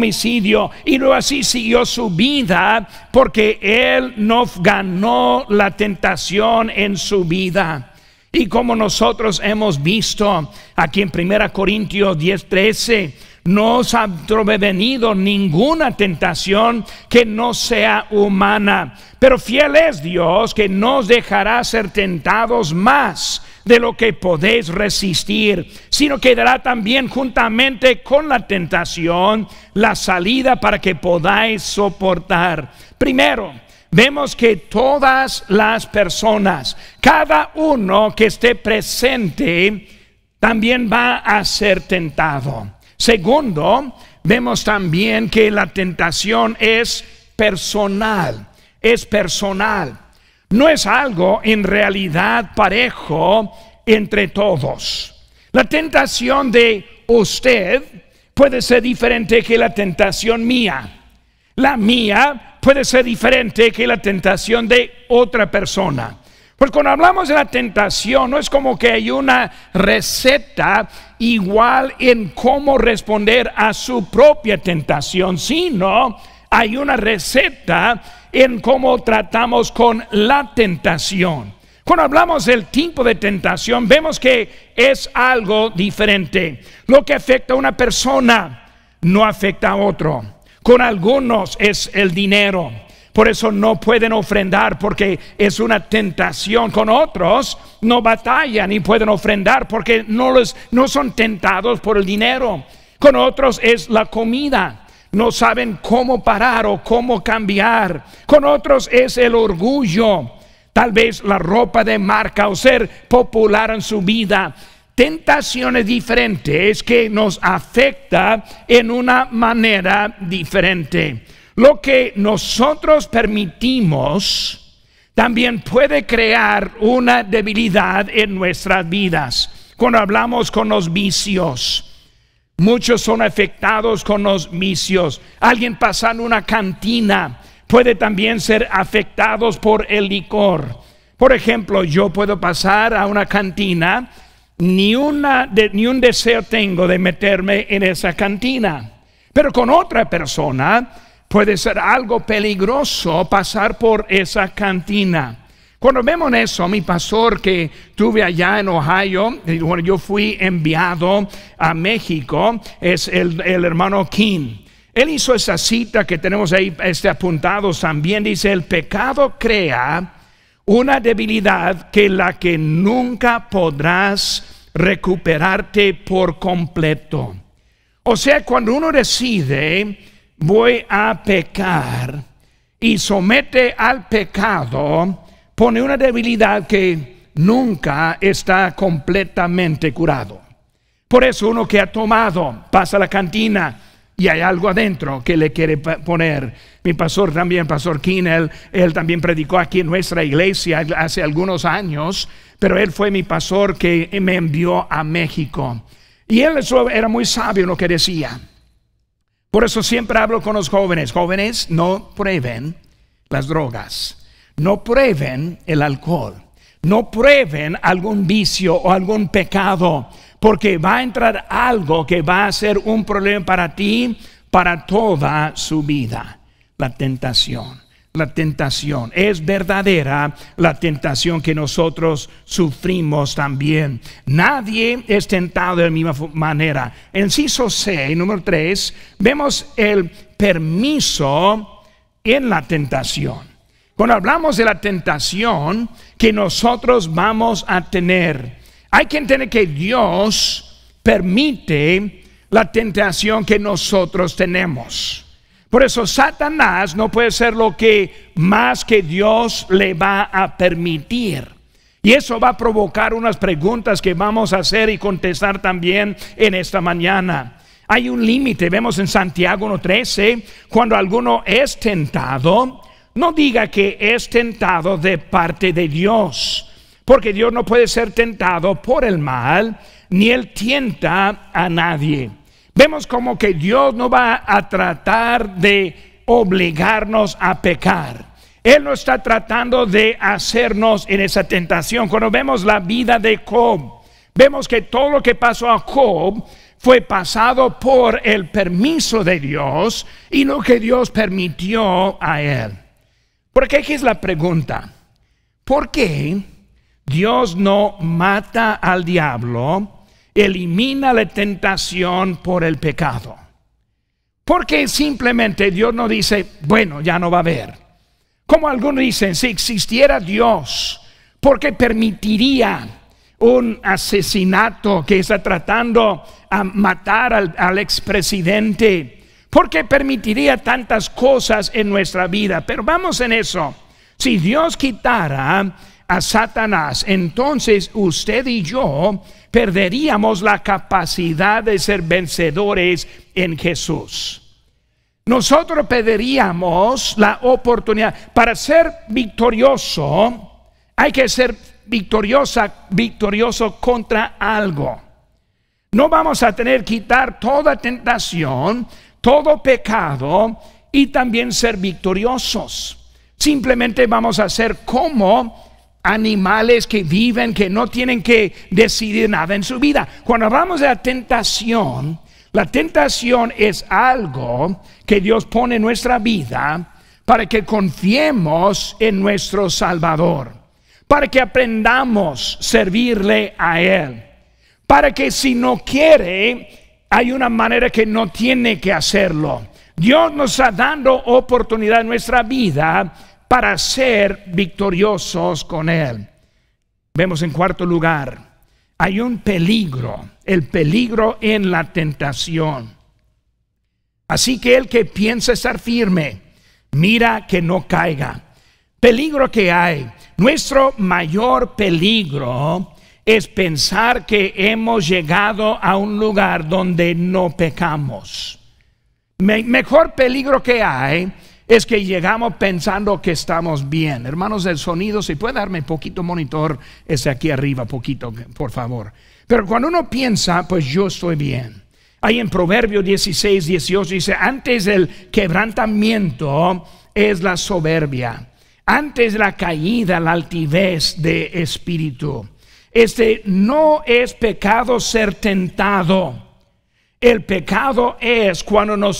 y luego así siguió su vida porque él no ganó la tentación en su vida. Y como nosotros hemos visto aquí en 1 Corintios 10:13, no os ha sobrevenido ninguna tentación que no sea humana, pero fiel es Dios, que no os dejará ser tentados más de lo que podéis resistir, sino que dará también juntamente con la tentación la salida para que podáis soportar. Primero, vemos que todas las personas, cada uno que esté presente, también va a ser tentado. Segundo, vemos también que la tentación es personal. No es algo en realidad parejo entre todos. La tentación de usted puede ser diferente que la tentación mía. La mía puede ser diferente que la tentación de otra persona. Pues cuando hablamos de la tentación, no es como que hay una receta igual en cómo responder a su propia tentación, sino hay una receta en cómo tratamos con la tentación. Cuando hablamos del tipo de tentación, vemos que es algo diferente. Lo que afecta a una persona no afecta a otro. Con algunos es el dinero, por eso no pueden ofrendar porque es una tentación. Con otros no batallan y pueden ofrendar porque no son tentados por el dinero. Con otros es la comida, no saben cómo parar o cómo cambiar. Con otros es el orgullo, tal vez la ropa de marca o ser popular en su vida. Tentaciones diferentes que nos afecta en una manera diferente. Lo que nosotros permitimos también puede crear una debilidad en nuestras vidas. Cuando hablamos con los vicios, muchos son afectados con los vicios. Alguien pasando una cantina puede también ser afectados por el licor. Por ejemplo, yo puedo pasar a una cantina, ni un deseo tengo de meterme en esa cantina, pero con otra persona puede ser algo peligroso pasar por esa cantina. Cuando vemos eso, mi pastor que tuve allá en Ohio, cuando yo fui enviado a México, es el hermano King. Él hizo esa cita que tenemos ahí apuntados también. Dice: el pecado crea una debilidad que la que nunca podrás recuperarte por completo. O sea, cuando uno decide voy a pecar y somete al pecado, pone una debilidad que nunca está completamente curado. Por eso uno que ha tomado pasa a la cantina y hay algo adentro que le quiere poner. Mi pastor también, Pastor King, él también predicó aquí en nuestra iglesia hace algunos años, pero él fue mi pastor que me envió a México. Y él era muy sabio en lo que decía. Por eso siempre hablo con los jóvenes. Jóvenes, no prueben las drogas, no prueben el alcohol, no prueben algún vicio o algún pecado, porque va a entrar algo que va a ser un problema para ti, para toda su vida. La tentación es verdadera, la tentación que nosotros sufrimos también. Nadie es tentado de la misma manera. En inciso C, número 3, vemos el permiso en la tentación. Cuando hablamos de la tentación que nosotros vamos a tener, hay que entender que Dios permite la tentación que nosotros tenemos. Por eso Satanás no puede ser lo que más que Dios le va a permitir. Y eso va a provocar unas preguntas que vamos a hacer y contestar también en esta mañana. Hay un límite, vemos en Santiago 1:13, cuando alguno es tentado, no diga que es tentado de parte de Dios, porque Dios no puede ser tentado por el mal, ni Él tienta a nadie. Vemos como que Dios no va a tratar de obligarnos a pecar. Él no está tratando de hacernos en esa tentación. Cuando vemos la vida de Job, vemos que todo lo que pasó a Job fue pasado por el permiso de Dios y lo que Dios permitió a él. Porque aquí es la pregunta: ¿por qué Dios no mata al diablo, elimina la tentación por el pecado? Porque simplemente Dios no dice, bueno, ya no va a haber. Como algunos dicen, si existiera Dios, ¿por qué permitiría un asesinato que está tratando a matar al expresidente? ¿Por qué permitiría tantas cosas en nuestra vida? Pero vamos en eso. Si Dios quitara a Satanás, entonces usted y yo perderíamos la capacidad de ser vencedores en Jesús. Nosotros perderíamos la oportunidad. Para ser victorioso, hay que ser victorioso contra algo. No vamos a tener que quitar toda tentación, todo pecado y también ser victoriosos. Simplemente vamos a ser como animales que viven, que no tienen que decidir nada en su vida. Cuando hablamos de la tentación es algo que Dios pone en nuestra vida para que confiemos en nuestro Salvador, para que aprendamos a servirle a Él, para que si no quiere, hay una manera que no tiene que hacerlo. Dios nos está dando oportunidad en nuestra vida para ser victoriosos con Él. Vemos en cuarto lugar, hay un peligro, el peligro en la tentación. Así que el que piensa estar firme, mira que no caiga. Peligro que hay. Nuestro mayor peligro es pensar que hemos llegado a un lugar donde no pecamos. Mejor peligro que hay es que llegamos pensando que estamos bien. Hermanos del sonido, si puede darme poquito monitor ese aquí arriba, poquito, por favor. Pero cuando uno piensa, pues yo estoy bien. Ahí en Proverbios 16:18 dice, antes del quebrantamiento es la soberbia, antes de la caída la altivez de espíritu. No es pecado ser tentado. El pecado es cuando nos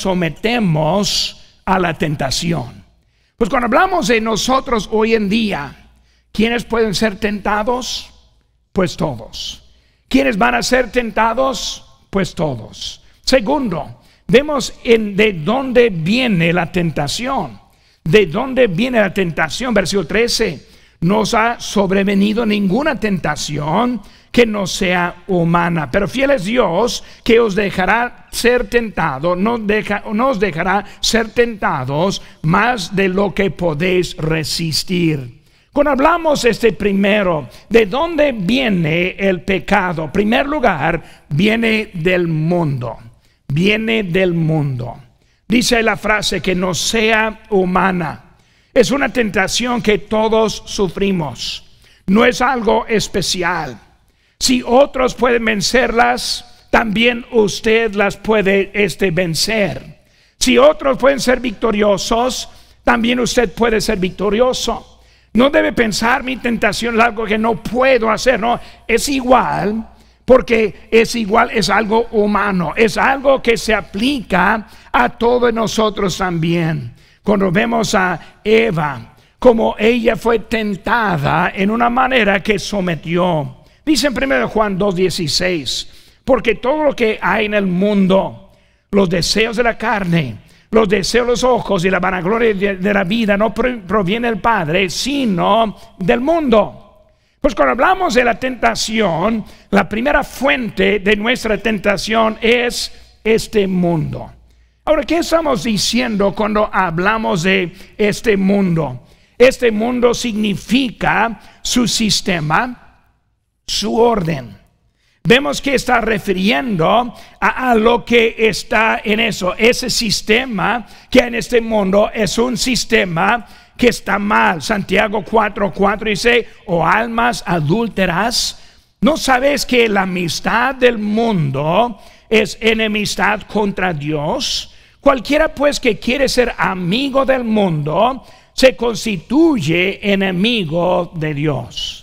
sometemos a la tentación. Pues cuando hablamos de nosotros hoy en día, ¿Quiénes pueden ser tentados? Pues todos. ¿Quiénes van a ser tentados? Pues todos. Segundo, vemos de dónde viene la tentación. ¿De dónde viene la tentación? Versículo 13. No os ha sobrevenido ninguna tentación que no sea humana, pero fiel es Dios, que os dejará ser tentados, no os dejará ser tentados más de lo que podéis resistir. Cuando hablamos primero, ¿de dónde viene el pecado? En primer lugar, viene del mundo. Viene del mundo. Dice la frase que no sea humana. Es una tentación que todos sufrimos. No es algo especial. Si otros pueden vencerlas, también usted las puede vencer. Si otros pueden ser victoriosos, también usted puede ser victorioso. No debe pensar mi tentación es algo que no puedo hacer. No, es igual, porque es igual, es algo humano. Es algo que se aplica a todos nosotros también. Cuando vemos a Eva, como ella fue tentada en una manera que sometió. Dice en 1 Juan 2:16, porque todo lo que hay en el mundo, los deseos de la carne, los deseos de los ojos y la vanagloria de la vida no proviene del Padre, sino del mundo. Pues cuando hablamos de la tentación, la primera fuente de nuestra tentación es este mundo. Ahora, ¿qué estamos diciendo cuando hablamos de este mundo? Este mundo significa su sistema, su orden. Vemos que está refiriendo a lo que está en eso. Ese sistema que en este mundo es un sistema que está mal. Santiago 4:4 dice, oh almas adúlteras, ¿no sabes que la amistad del mundo es enemistad contra Dios? Cualquiera pues que quiere ser amigo del mundo se constituye enemigo de Dios.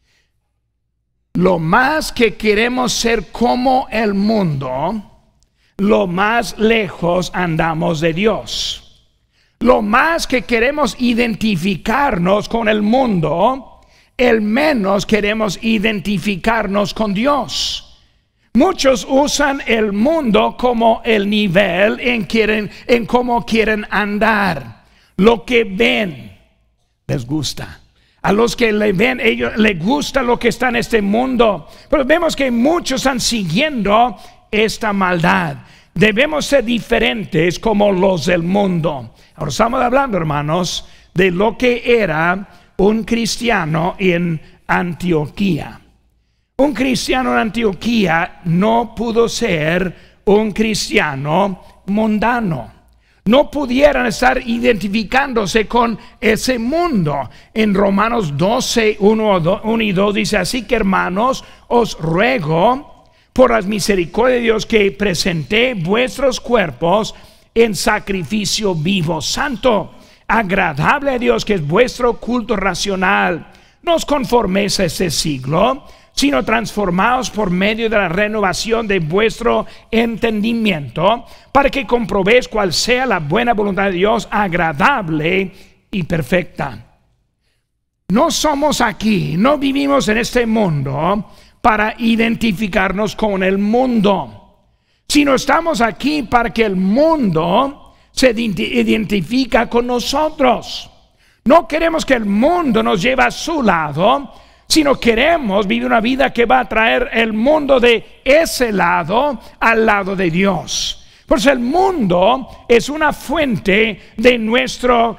Lo más que queremos ser como el mundo, lo más lejos andamos de Dios. Lo más que queremos identificarnos con el mundo, el menos queremos identificarnos con Dios. Muchos usan el mundo como el nivel en cómo quieren andar. Lo que ven les gusta. A los que le ven, ellos les gusta lo que está en este mundo. Pero vemos que muchos están siguiendo esta maldad. Debemos ser diferentes como los del mundo. Ahora estamos hablando, hermanos, de lo que era un cristiano en Antioquía. Un cristiano en Antioquía no pudo ser un cristiano mundano. No pudieran estar identificándose con ese mundo. En Romanos 12, 1 y 2 dice, así que hermanos, os ruego por las misericordias de Dios que presenté vuestros cuerpos en sacrificio vivo, santo, agradable a Dios, que es vuestro culto racional. No os conforméis a este siglo, sino transformaos por medio de la renovación de vuestro entendimiento, para que comprobéis cuál sea la buena voluntad de Dios, agradable y perfecta. No somos aquí, no vivimos en este mundo para identificarnos con el mundo, sino estamos aquí para que el mundo se identifique con nosotros. No queremos que el mundo nos lleve a su lado, sino queremos vivir una vida que va a traer el mundo de ese lado al lado de Dios. Pues el mundo es una fuente de nuestra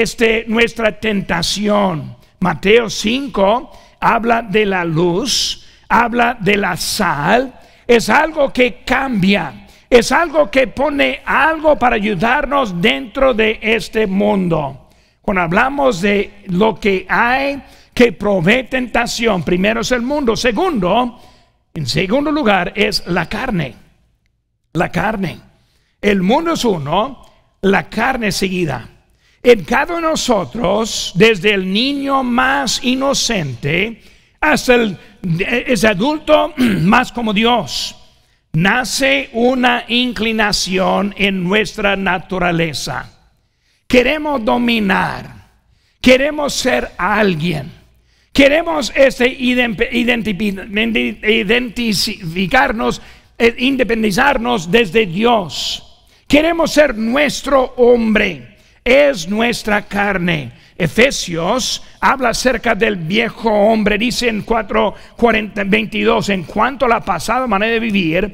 tentación. Mateo 5 habla de la luz, habla de la sal. Es algo que cambia, es algo que pone algo para ayudarnos dentro de este mundo. Cuando hablamos de lo que hay que provee tentación, primero es el mundo. En segundo lugar es la carne. La carne. El mundo es uno, la carne es seguida. En cada uno de nosotros, desde el niño más inocente hasta el adulto más como Dios, nace una inclinación en nuestra naturaleza. Queremos dominar, queremos ser alguien. Queremos identificarnos, independizarnos desde Dios. Queremos ser nuestro hombre, es nuestra carne. Efesios habla acerca del viejo hombre, dice en 4:22, en cuanto a la pasada manera de vivir,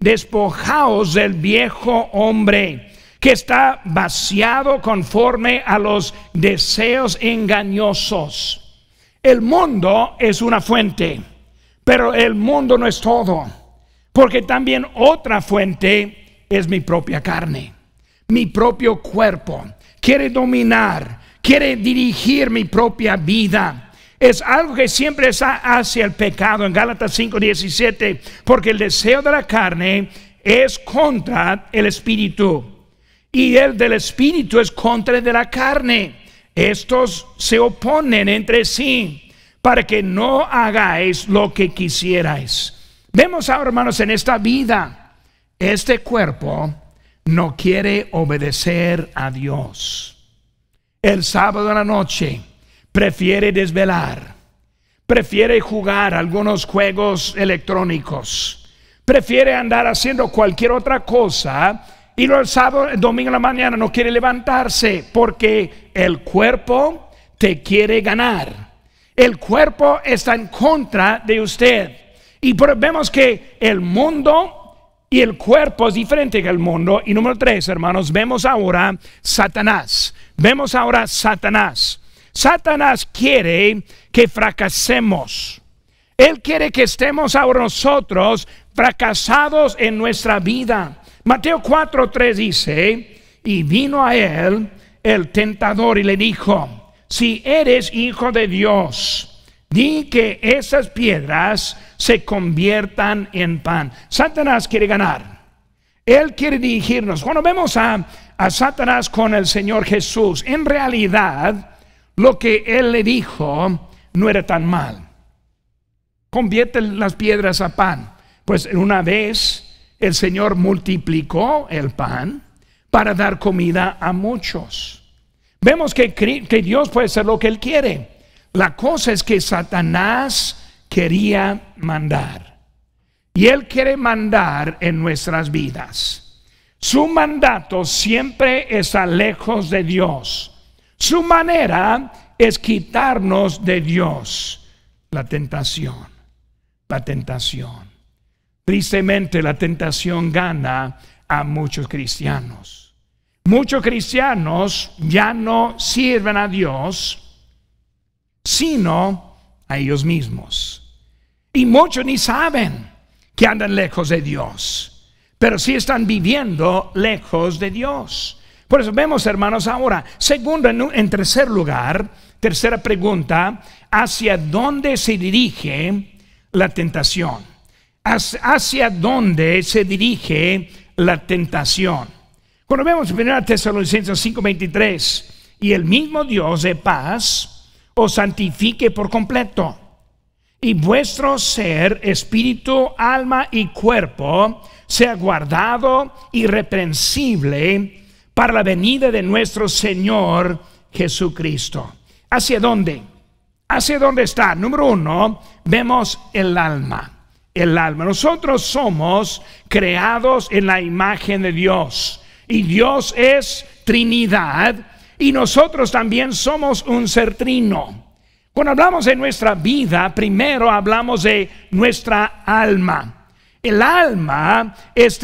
despojaos del viejo hombre, que está vaciado conforme a los deseos engañosos. El mundo es una fuente, pero el mundo no es todo, porque también otra fuente es mi propia carne, mi propio cuerpo. Quiere dominar, quiere dirigir mi propia vida. Es algo que siempre está hacia el pecado. En Gálatas 5:17, porque el deseo de la carne es contra el espíritu, y el del espíritu es contra el de la carne. Estos se oponen entre sí, para que no hagáis lo que quisierais. Vemos ahora, hermanos, en esta vida, este cuerpo no quiere obedecer a Dios. El sábado en la noche prefiere desvelar, prefiere jugar algunos juegos electrónicos, prefiere andar haciendo cualquier otra cosa, y el sábado, el domingo en la mañana no quiere levantarse, porque el cuerpo te quiere ganar. El cuerpo está en contra de usted. Y vemos que el mundo y el cuerpo es diferente que el mundo. Y número 3, hermanos, vemos ahora Satanás. Vemos ahora Satanás. Satanás quiere que fracasemos. Él quiere que estemos ahora nosotros fracasados en nuestra vida. Mateo 4:3 dice, y vino a él el tentador y le dijo, si eres hijo de Dios, di que esas piedras se conviertan en pan. Satanás quiere ganar. Él quiere dirigirnos. Cuando vemos a Satanás con el Señor Jesús, en realidad lo que él le dijo no era tan mal. Convierte las piedras a pan. Pues una vez el Señor multiplicó el pan para dar comida a muchos. Vemos que Dios puede hacer lo que Él quiere. La cosa es que Satanás quería mandar. Y Él quiere mandar en nuestras vidas. Su mandato siempre está lejos de Dios. Su manera es quitarnos de Dios. La tentación. La tentación. Tristemente, la tentación gana a muchos cristianos. Muchos cristianos ya no sirven a Dios, sino a ellos mismos. Y muchos ni saben que andan lejos de Dios, pero sí están viviendo lejos de Dios. Por eso vemos, hermanos, ahora, segundo, en tercer lugar, tercera pregunta, ¿hacia dónde se dirige la tentación? ¿Hacia dónde se dirige la tentación? Cuando vemos en 1 Tesalonicenses 5:23, y el mismo Dios de paz os santifique por completo, y vuestro ser, espíritu, alma y cuerpo sea guardado irreprensible para la venida de nuestro Señor Jesucristo. ¿Hacia dónde? ¿Hacia dónde está? Número 1, vemos el alma. El alma. Nosotros somos creados en la imagen de Dios. Y Dios es Trinidad, y nosotros también somos un ser trino. Cuando hablamos de nuestra vida, primero hablamos de nuestra alma. El alma es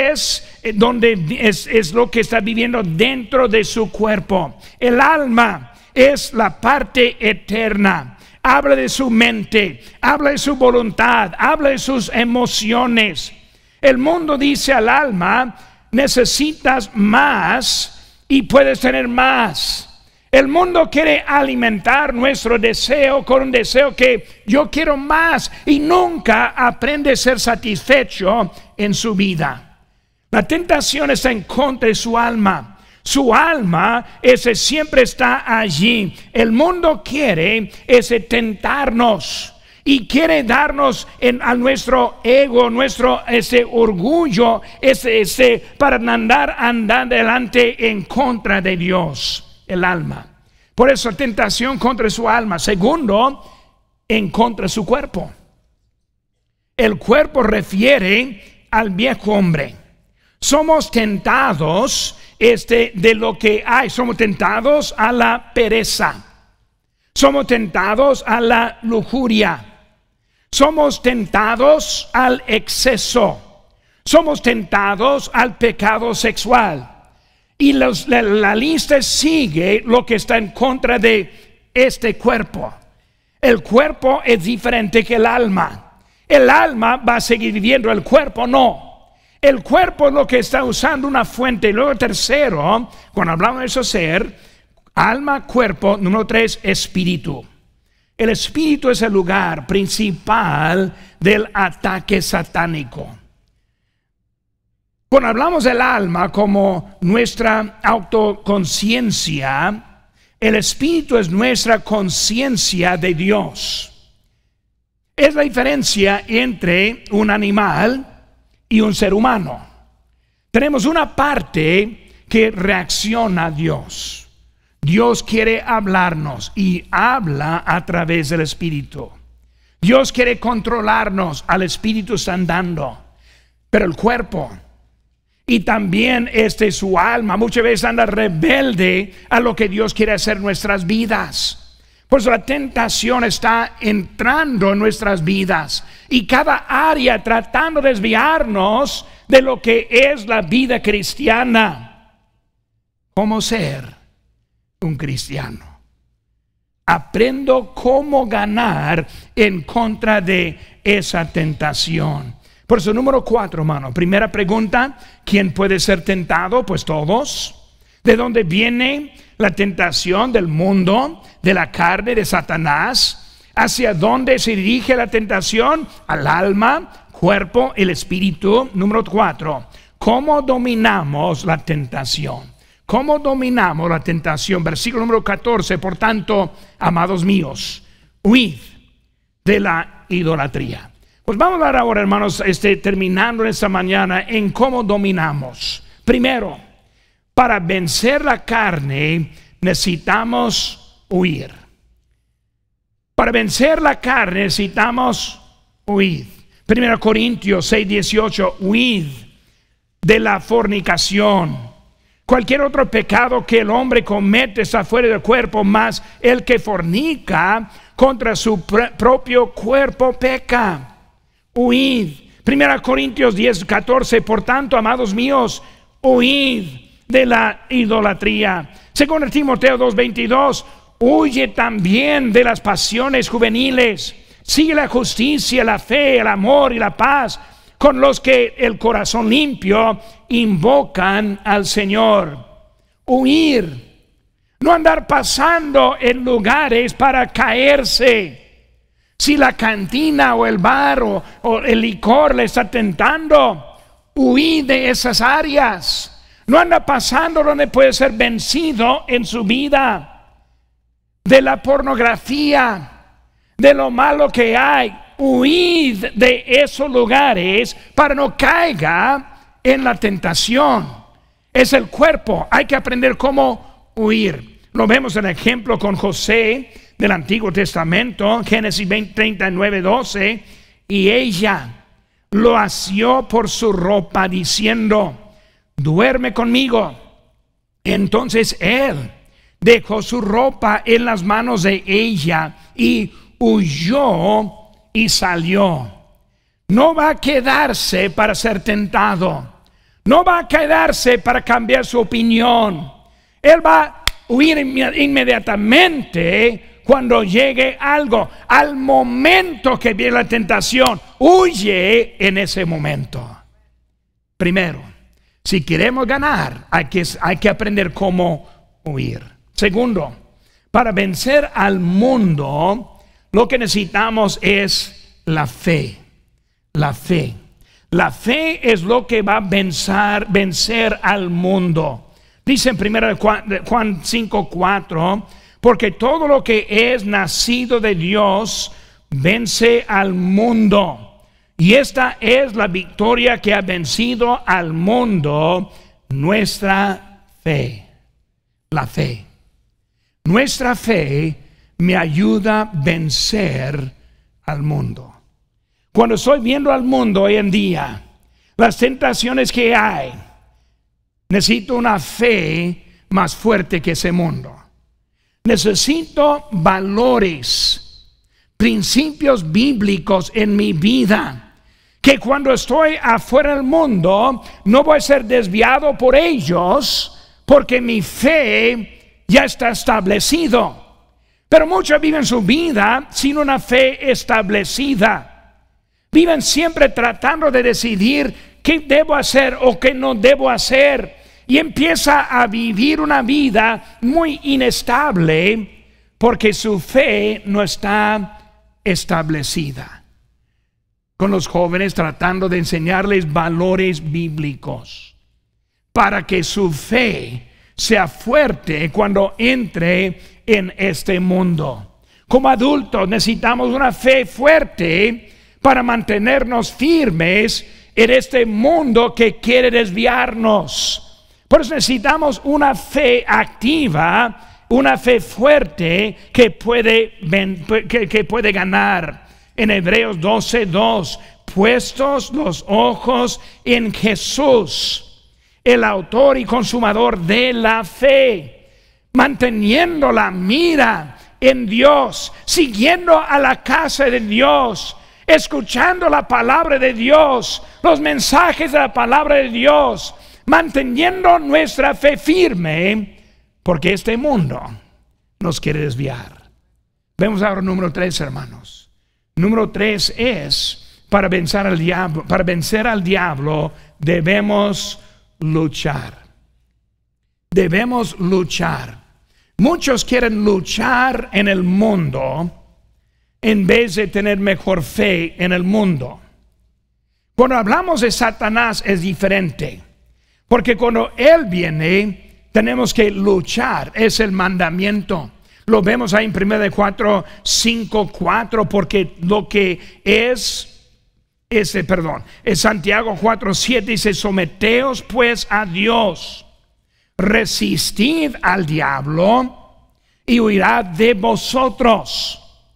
lo que está viviendo dentro de su cuerpo. El alma es la parte eterna. Habla de su mente, habla de su voluntad, habla de sus emociones. El mundo dice al alma, necesitas más y puedes tener más. El mundo quiere alimentar nuestro deseo con un deseo que yo quiero más, y nunca aprende a ser satisfecho en su vida. La tentación está en contra de su alma. Su alma siempre está allí. El mundo quiere tentarnos y quiere darnos a nuestro ego, nuestro orgullo, para andar adelante en contra de Dios, el alma. Por eso tentación contra su alma. Segundo, en contra de su cuerpo. El cuerpo refiere al viejo hombre. Somos tentados de lo que hay. Somos tentados a la pereza. Somos tentados a la lujuria. Somos tentados al exceso. Somos tentados al pecado sexual. Y la lista sigue lo que está en contra de este cuerpo. El cuerpo es diferente que el alma. El alma va a seguir viviendo, el cuerpo no. El cuerpo es lo que está usando una fuente. Y luego tercero, cuando hablamos de eso ser, alma, cuerpo. Número 3, espíritu. El espíritu es el lugar principal del ataque satánico. Cuando hablamos del alma como nuestra autoconciencia, el espíritu es nuestra conciencia de Dios. Es la diferencia entre un animal y un ser humano. Tenemos una parte que reacciona a Dios. Dios quiere hablarnos y habla a través del espíritu. Dios quiere controlarnos, al espíritu está andando. Pero el cuerpo y también su alma muchas veces anda rebelde a lo que Dios quiere hacer en nuestras vidas. Por eso la tentación está entrando en nuestras vidas y cada área tratando de desviarnos de lo que es la vida cristiana. ¿Cómo ser un cristiano? Aprendo cómo ganar en contra de esa tentación. Por eso, número 4, hermano. Primera pregunta, ¿quién puede ser tentado? Pues todos. ¿De dónde viene la tentación? Del mundo, de la carne, de Satanás. ¿Hacia dónde se dirige la tentación? Al alma, cuerpo, el espíritu. Número 4, ¿cómo dominamos la tentación? ¿Cómo dominamos la tentación? Versículo número 14, por tanto, amados míos, huid de la idolatría. Pues vamos a hablar ahora, hermanos, terminando esta mañana en cómo dominamos. Primero, para vencer la carne necesitamos huir. Para vencer la carne necesitamos huir. 1 Corintios 6:18, huid de la fornicación. Cualquier otro pecado que el hombre comete está fuera del cuerpo, mas el que fornica contra su propio cuerpo peca. Huid. 1 Corintios 10:14, por tanto, amados míos, huid de la idolatría. 2 Timoteo 2:22, huye también de las pasiones juveniles. Sigue la justicia, la fe, el amor y la paz con los que el corazón limpio invocan al Señor. Huir. No andar pasando en lugares para caerse. Si la cantina o el bar o el licor le está tentando, huid de esas áreas. No anda pasando donde puede ser vencido en su vida. De la pornografía, de lo malo que hay, huid de esos lugares para no caiga en la tentación. Es el cuerpo, hay que aprender cómo huir. Lo vemos en el ejemplo con José del Antiguo Testamento, Génesis 39:12, y ella lo asió por su ropa diciendo, duerme conmigo. Entonces él dejó su ropa en las manos de ella y huyó y salió. No va a quedarse para ser tentado. No va a quedarse para cambiar su opinión. Él va a huir inmediatamente cuando llegue algo. Al momento que viene la tentación, huye en ese momento. Primero, si queremos ganar, hay que aprender cómo huir. Segundo, para vencer al mundo, lo que necesitamos es la fe. La fe. La fe es lo que va a vencer al mundo. Dice en 1 Juan 5:4, porque todo lo que es nacido de Dios vence al mundo. Y esta es la victoria que ha vencido al mundo, nuestra fe. La fe. Nuestra fe me ayuda a vencer al mundo. Cuando estoy viendo al mundo hoy en día, las tentaciones que hay, necesito una fe más fuerte que ese mundo. Necesito valores, principios bíblicos en mi vida, que cuando estoy afuera del mundo no voy a ser desviado por ellos, porque mi fe ya está establecido. Pero muchos viven su vida sin una fe establecida. Viven siempre tratando de decidir qué debo hacer o qué no debo hacer. Y empieza a vivir una vida muy inestable porque su fe no está establecida. Con los jóvenes tratando de enseñarles valores bíblicos para que su fe sea fuerte cuando entre en este mundo. Como adultos necesitamos una fe fuerte para mantenernos firmes en este mundo que quiere desviarnos. Por eso necesitamos una fe activa, una fe fuerte que puede ganar. En Hebreos 12:2, puestos los ojos en Jesús, el autor y consumador de la fe, manteniendo la mira en Dios, siguiendo a la casa de Dios, escuchando la palabra de Dios, los mensajes de la palabra de Dios, manteniendo nuestra fe firme, porque este mundo nos quiere desviar. Vemos ahora número 3, hermanos. Número 3 es, para vencer al diablo, debemos luchar. Debemos luchar. Muchos quieren luchar en el mundo en vez de tener mejor fe en el mundo. Cuando hablamos de Satanás es diferente, porque cuando él viene tenemos que luchar, es el mandamiento. Lo vemos ahí en 1 Juan 5:4, porque lo que es Santiago 4:7 dice: someteos pues a Dios, resistid al diablo y huirá de vosotros.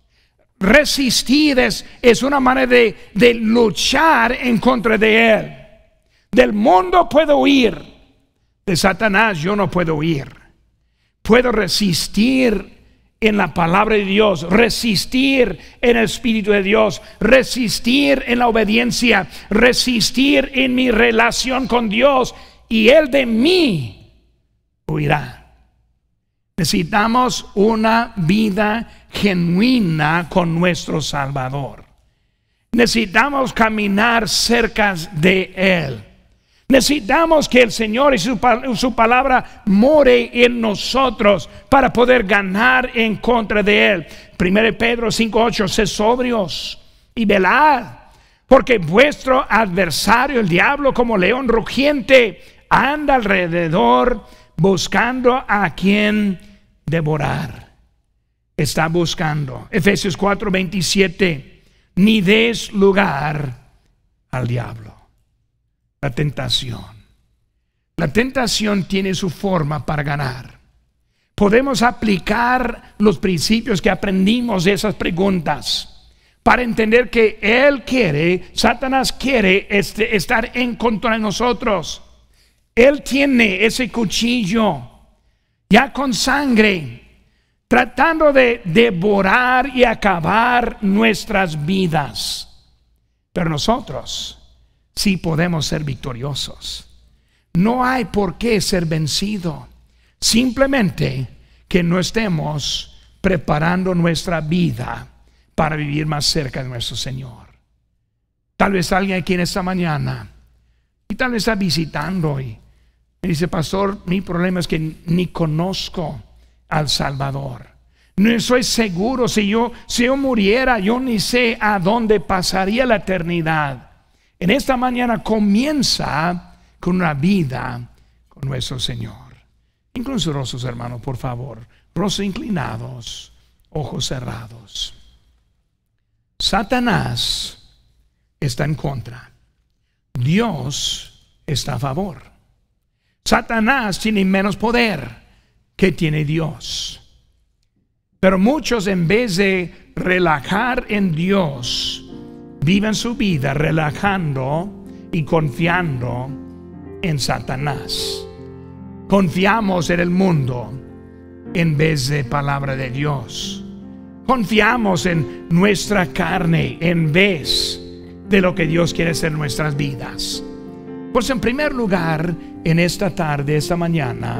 Resistir es una manera de luchar en contra de él. Del mundo puedo huir, de Satanás yo no puedo huir. Puedo resistir en la palabra de Dios, resistir en el Espíritu de Dios, resistir en la obediencia, resistir en mi relación con Dios, y él de mí huirá. Necesitamos una vida genuina con nuestro Salvador. Necesitamos caminar cerca de él. Necesitamos que el Señor y su palabra more en nosotros para poder ganar en contra de él. 1 Pedro 5:8, sed sobrios y velad, porque vuestro adversario el diablo, como león rugiente, anda alrededor buscando a quien devorar. Está buscando. Efesios 4:27, ni des lugar al diablo. La tentación. La tentación tiene su forma para ganar. Podemos aplicar los principios que aprendimos de esas preguntas para entender que Satanás quiere estar en contra de nosotros. Él tiene ese cuchillo ya con sangre, tratando de devorar y acabar nuestras vidas. Pero nosotros sí podemos ser victoriosos. No hay por qué ser vencido. Simplemente que no estemos preparando nuestra vida para vivir más cerca de nuestro Señor. Tal vez alguien aquí en esta mañana y tal vez está visitando y me dice: pastor, mi problema es que ni conozco al Salvador. No estoy seguro, si yo muriera, yo ni sé a dónde pasaría la eternidad. En esta mañana comienza con una vida con nuestro Señor. Incluso rostros, hermanos, por favor, rostros inclinados, ojos cerrados. Satanás está en contra, Dios está a favor. Satanás tiene menos poder que tiene Dios. Pero muchos, en vez de relajar en Dios, viven su vida relajando y confiando en Satanás. Confiamos en el mundo en vez de palabra de Dios. Confiamos en nuestra carne en vez de lo que Dios quiere hacer en nuestras vidas. Pues en primer lugar, en esta tarde, esta mañana,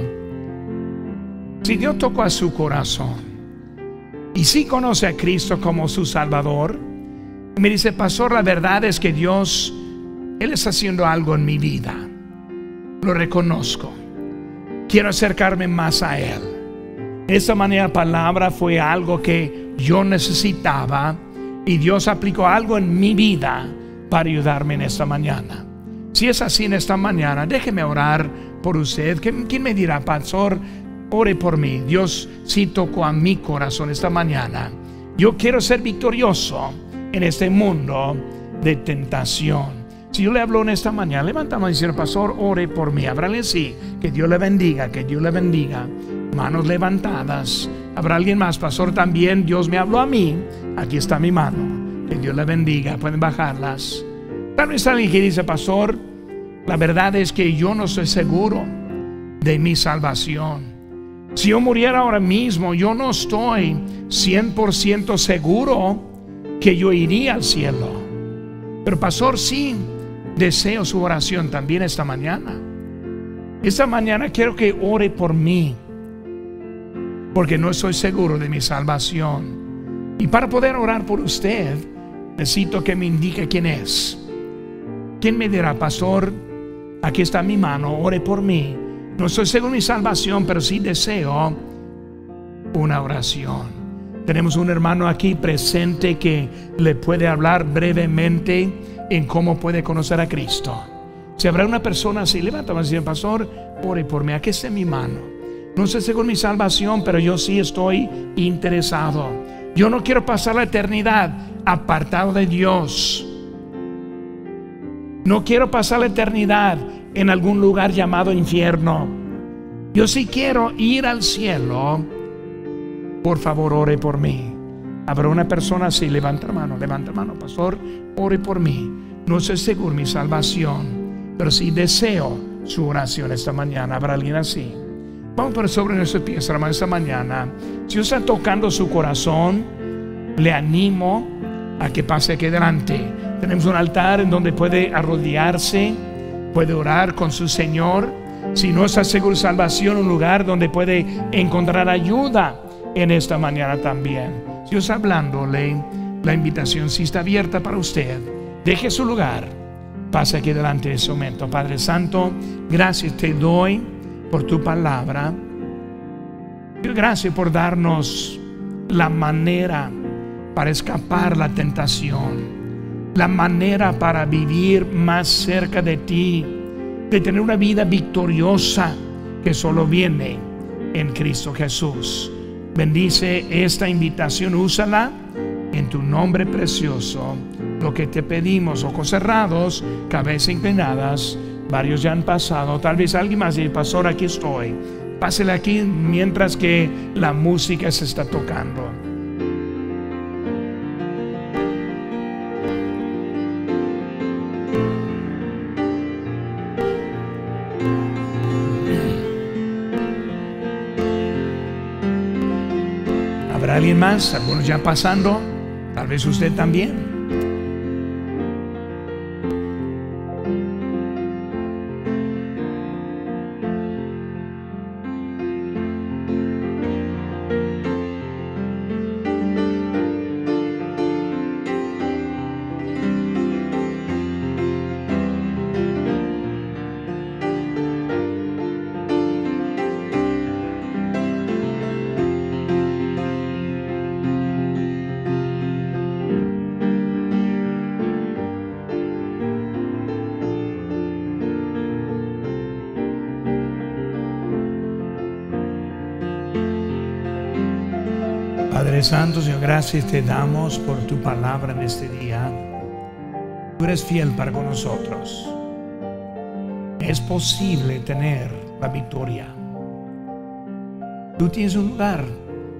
si Dios tocó a su corazón y si conoce a Cristo como su Salvador, me dice: pastor, la verdad es que Dios, Él está haciendo algo en mi vida. Lo reconozco. Quiero acercarme más a Él. Esta manera, palabra fue algo que yo necesitaba y Dios aplicó algo en mi vida para ayudarme en esta mañana. Si es así en esta mañana, déjeme orar por usted. ¿Quién me dirá: pastor, ore por mí? Dios sí tocó a mi corazón esta mañana. Yo quiero ser victorioso en este mundo de tentación. Si yo le hablo en esta mañana, levantamos y decir: pastor, ore por mí. Habrá alguien, sí, que Dios le bendiga, que Dios le bendiga. Manos levantadas. Habrá alguien más: pastor, también Dios me habló a mí. Aquí está mi mano. Que Dios le bendiga. Pueden bajarlas. Tal vez alguien que dice: pastor, la verdad es que yo no estoy seguro de mi salvación. Si yo muriera ahora mismo, yo no estoy 100% seguro que yo iría al cielo. Pero pastor, sí deseo su oración también esta mañana. Esta mañana quiero que ore por mí, porque no estoy seguro de mi salvación. Y para poder orar por usted, necesito que me indique quién es. ¿Quién me dirá: pastor, aquí está mi mano, ore por mí? No estoy seguro de mi salvación, pero sí deseo una oración. Tenemos un hermano aquí presente que le puede hablar brevemente en cómo puede conocer a Cristo. Si habrá una persona así, levántame y dice: pastor, ore por mí, aquí está mi mano. No estoy seguro de mi salvación, pero yo sí estoy interesado. Yo no quiero pasar la eternidad apartado de Dios. No quiero pasar la eternidad en algún lugar llamado infierno. Yo sí quiero ir al cielo. Por favor, ore por mí. Habrá una persona así, levanta mano, pastor, ore por mí. No estoy seguro de mi salvación, pero sí deseo su oración esta mañana. Habrá alguien así. Vamos por sobre nuestros pies, hermano, esta mañana. Si usted está tocando su corazón, le animo a que pase aquí adelante. Tenemos un altar en donde puede arrodillarse, puede orar con su Señor. Si no está seguro de salvación, un lugar donde puede encontrar ayuda en esta mañana también. Si Dios hablándole, la invitación sí está abierta para usted. Deje su lugar, pase aquí delante de ese momento. Padre Santo, gracias te doy por tu palabra. Gracias por darnos la manera para escapar la tentación, la manera para vivir más cerca de ti, de tener una vida victoriosa que solo viene en Cristo Jesús. Bendice esta invitación, úsala en tu nombre precioso. Lo que te pedimos, ojos cerrados, cabezas inclinadas. Varios ya han pasado, tal vez alguien más dice: pastor, aquí estoy. Pásele aquí mientras que la música se está tocando. ¿Habrá alguien más? Algunos ya pasando. Tal vez usted también. Padre Santo, Señor, gracias te damos por tu palabra en este día. Tú eres fiel para con nosotros. Es posible tener la victoria. Tú tienes un lugar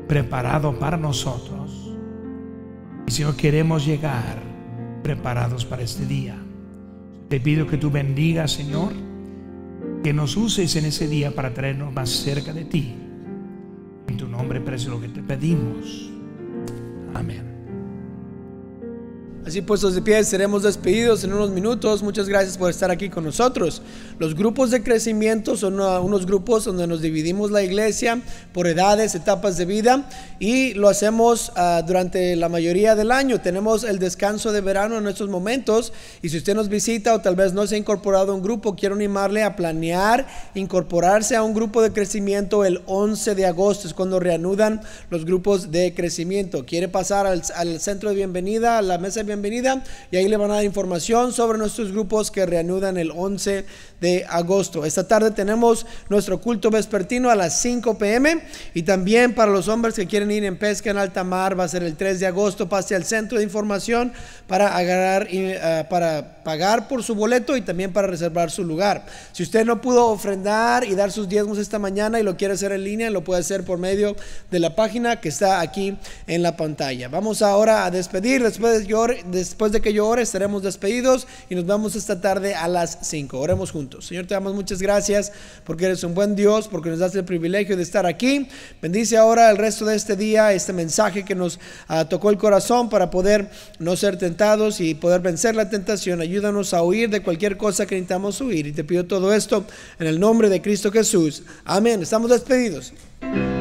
preparado para nosotros. Y Señor, queremos llegar preparados para este día. Te pido que tú bendigas, Señor, que nos uses en ese día para traernos más cerca de ti. En tu nombre, precioso, lo que te pedimos. Amén. Así puestos de pie, seremos despedidos en unos minutos. Muchas gracias por estar aquí con nosotros. Los grupos de crecimiento son unos grupos donde nos dividimos la iglesia por edades, etapas de vida, y lo hacemos durante la mayoría del año. Tenemos el descanso de verano en estos momentos, y si usted nos visita o tal vez no se ha incorporado a un grupo, quiero animarle a planear incorporarse a un grupo de crecimiento el 11 de agosto. Es cuando reanudan los grupos de crecimiento. Quiere pasar al centro de bienvenida, a la mesa de bienvenida, y ahí le van a dar información sobre nuestros grupos que reanudan el 11 de agosto. Esta tarde tenemos nuestro culto vespertino a las 5 p.m. y también para los hombres que quieren ir en pesca en alta mar va a ser el 3 de agosto. Pase al centro de información para agarrar para pagar por su boleto y también para reservar su lugar. Si usted no pudo ofrendar y dar sus diezmos esta mañana y lo quiere hacer en línea, lo puede hacer por medio de la página que está aquí en la pantalla. Vamos ahora a despedir. Después de que yo ore, estaremos despedidos y nos vemos esta tarde a las 5. Oremos juntos. Señor, te damos muchas gracias porque eres un buen Dios, porque nos das el privilegio de estar aquí. Bendice ahora el resto de este día, este mensaje que nos tocó el corazón para poder no ser tentados y poder vencer la tentación. Ayúdanos a huir de cualquier cosa que necesitamos huir, y te pido todo esto en el nombre de Cristo Jesús. Amén. Estamos despedidos.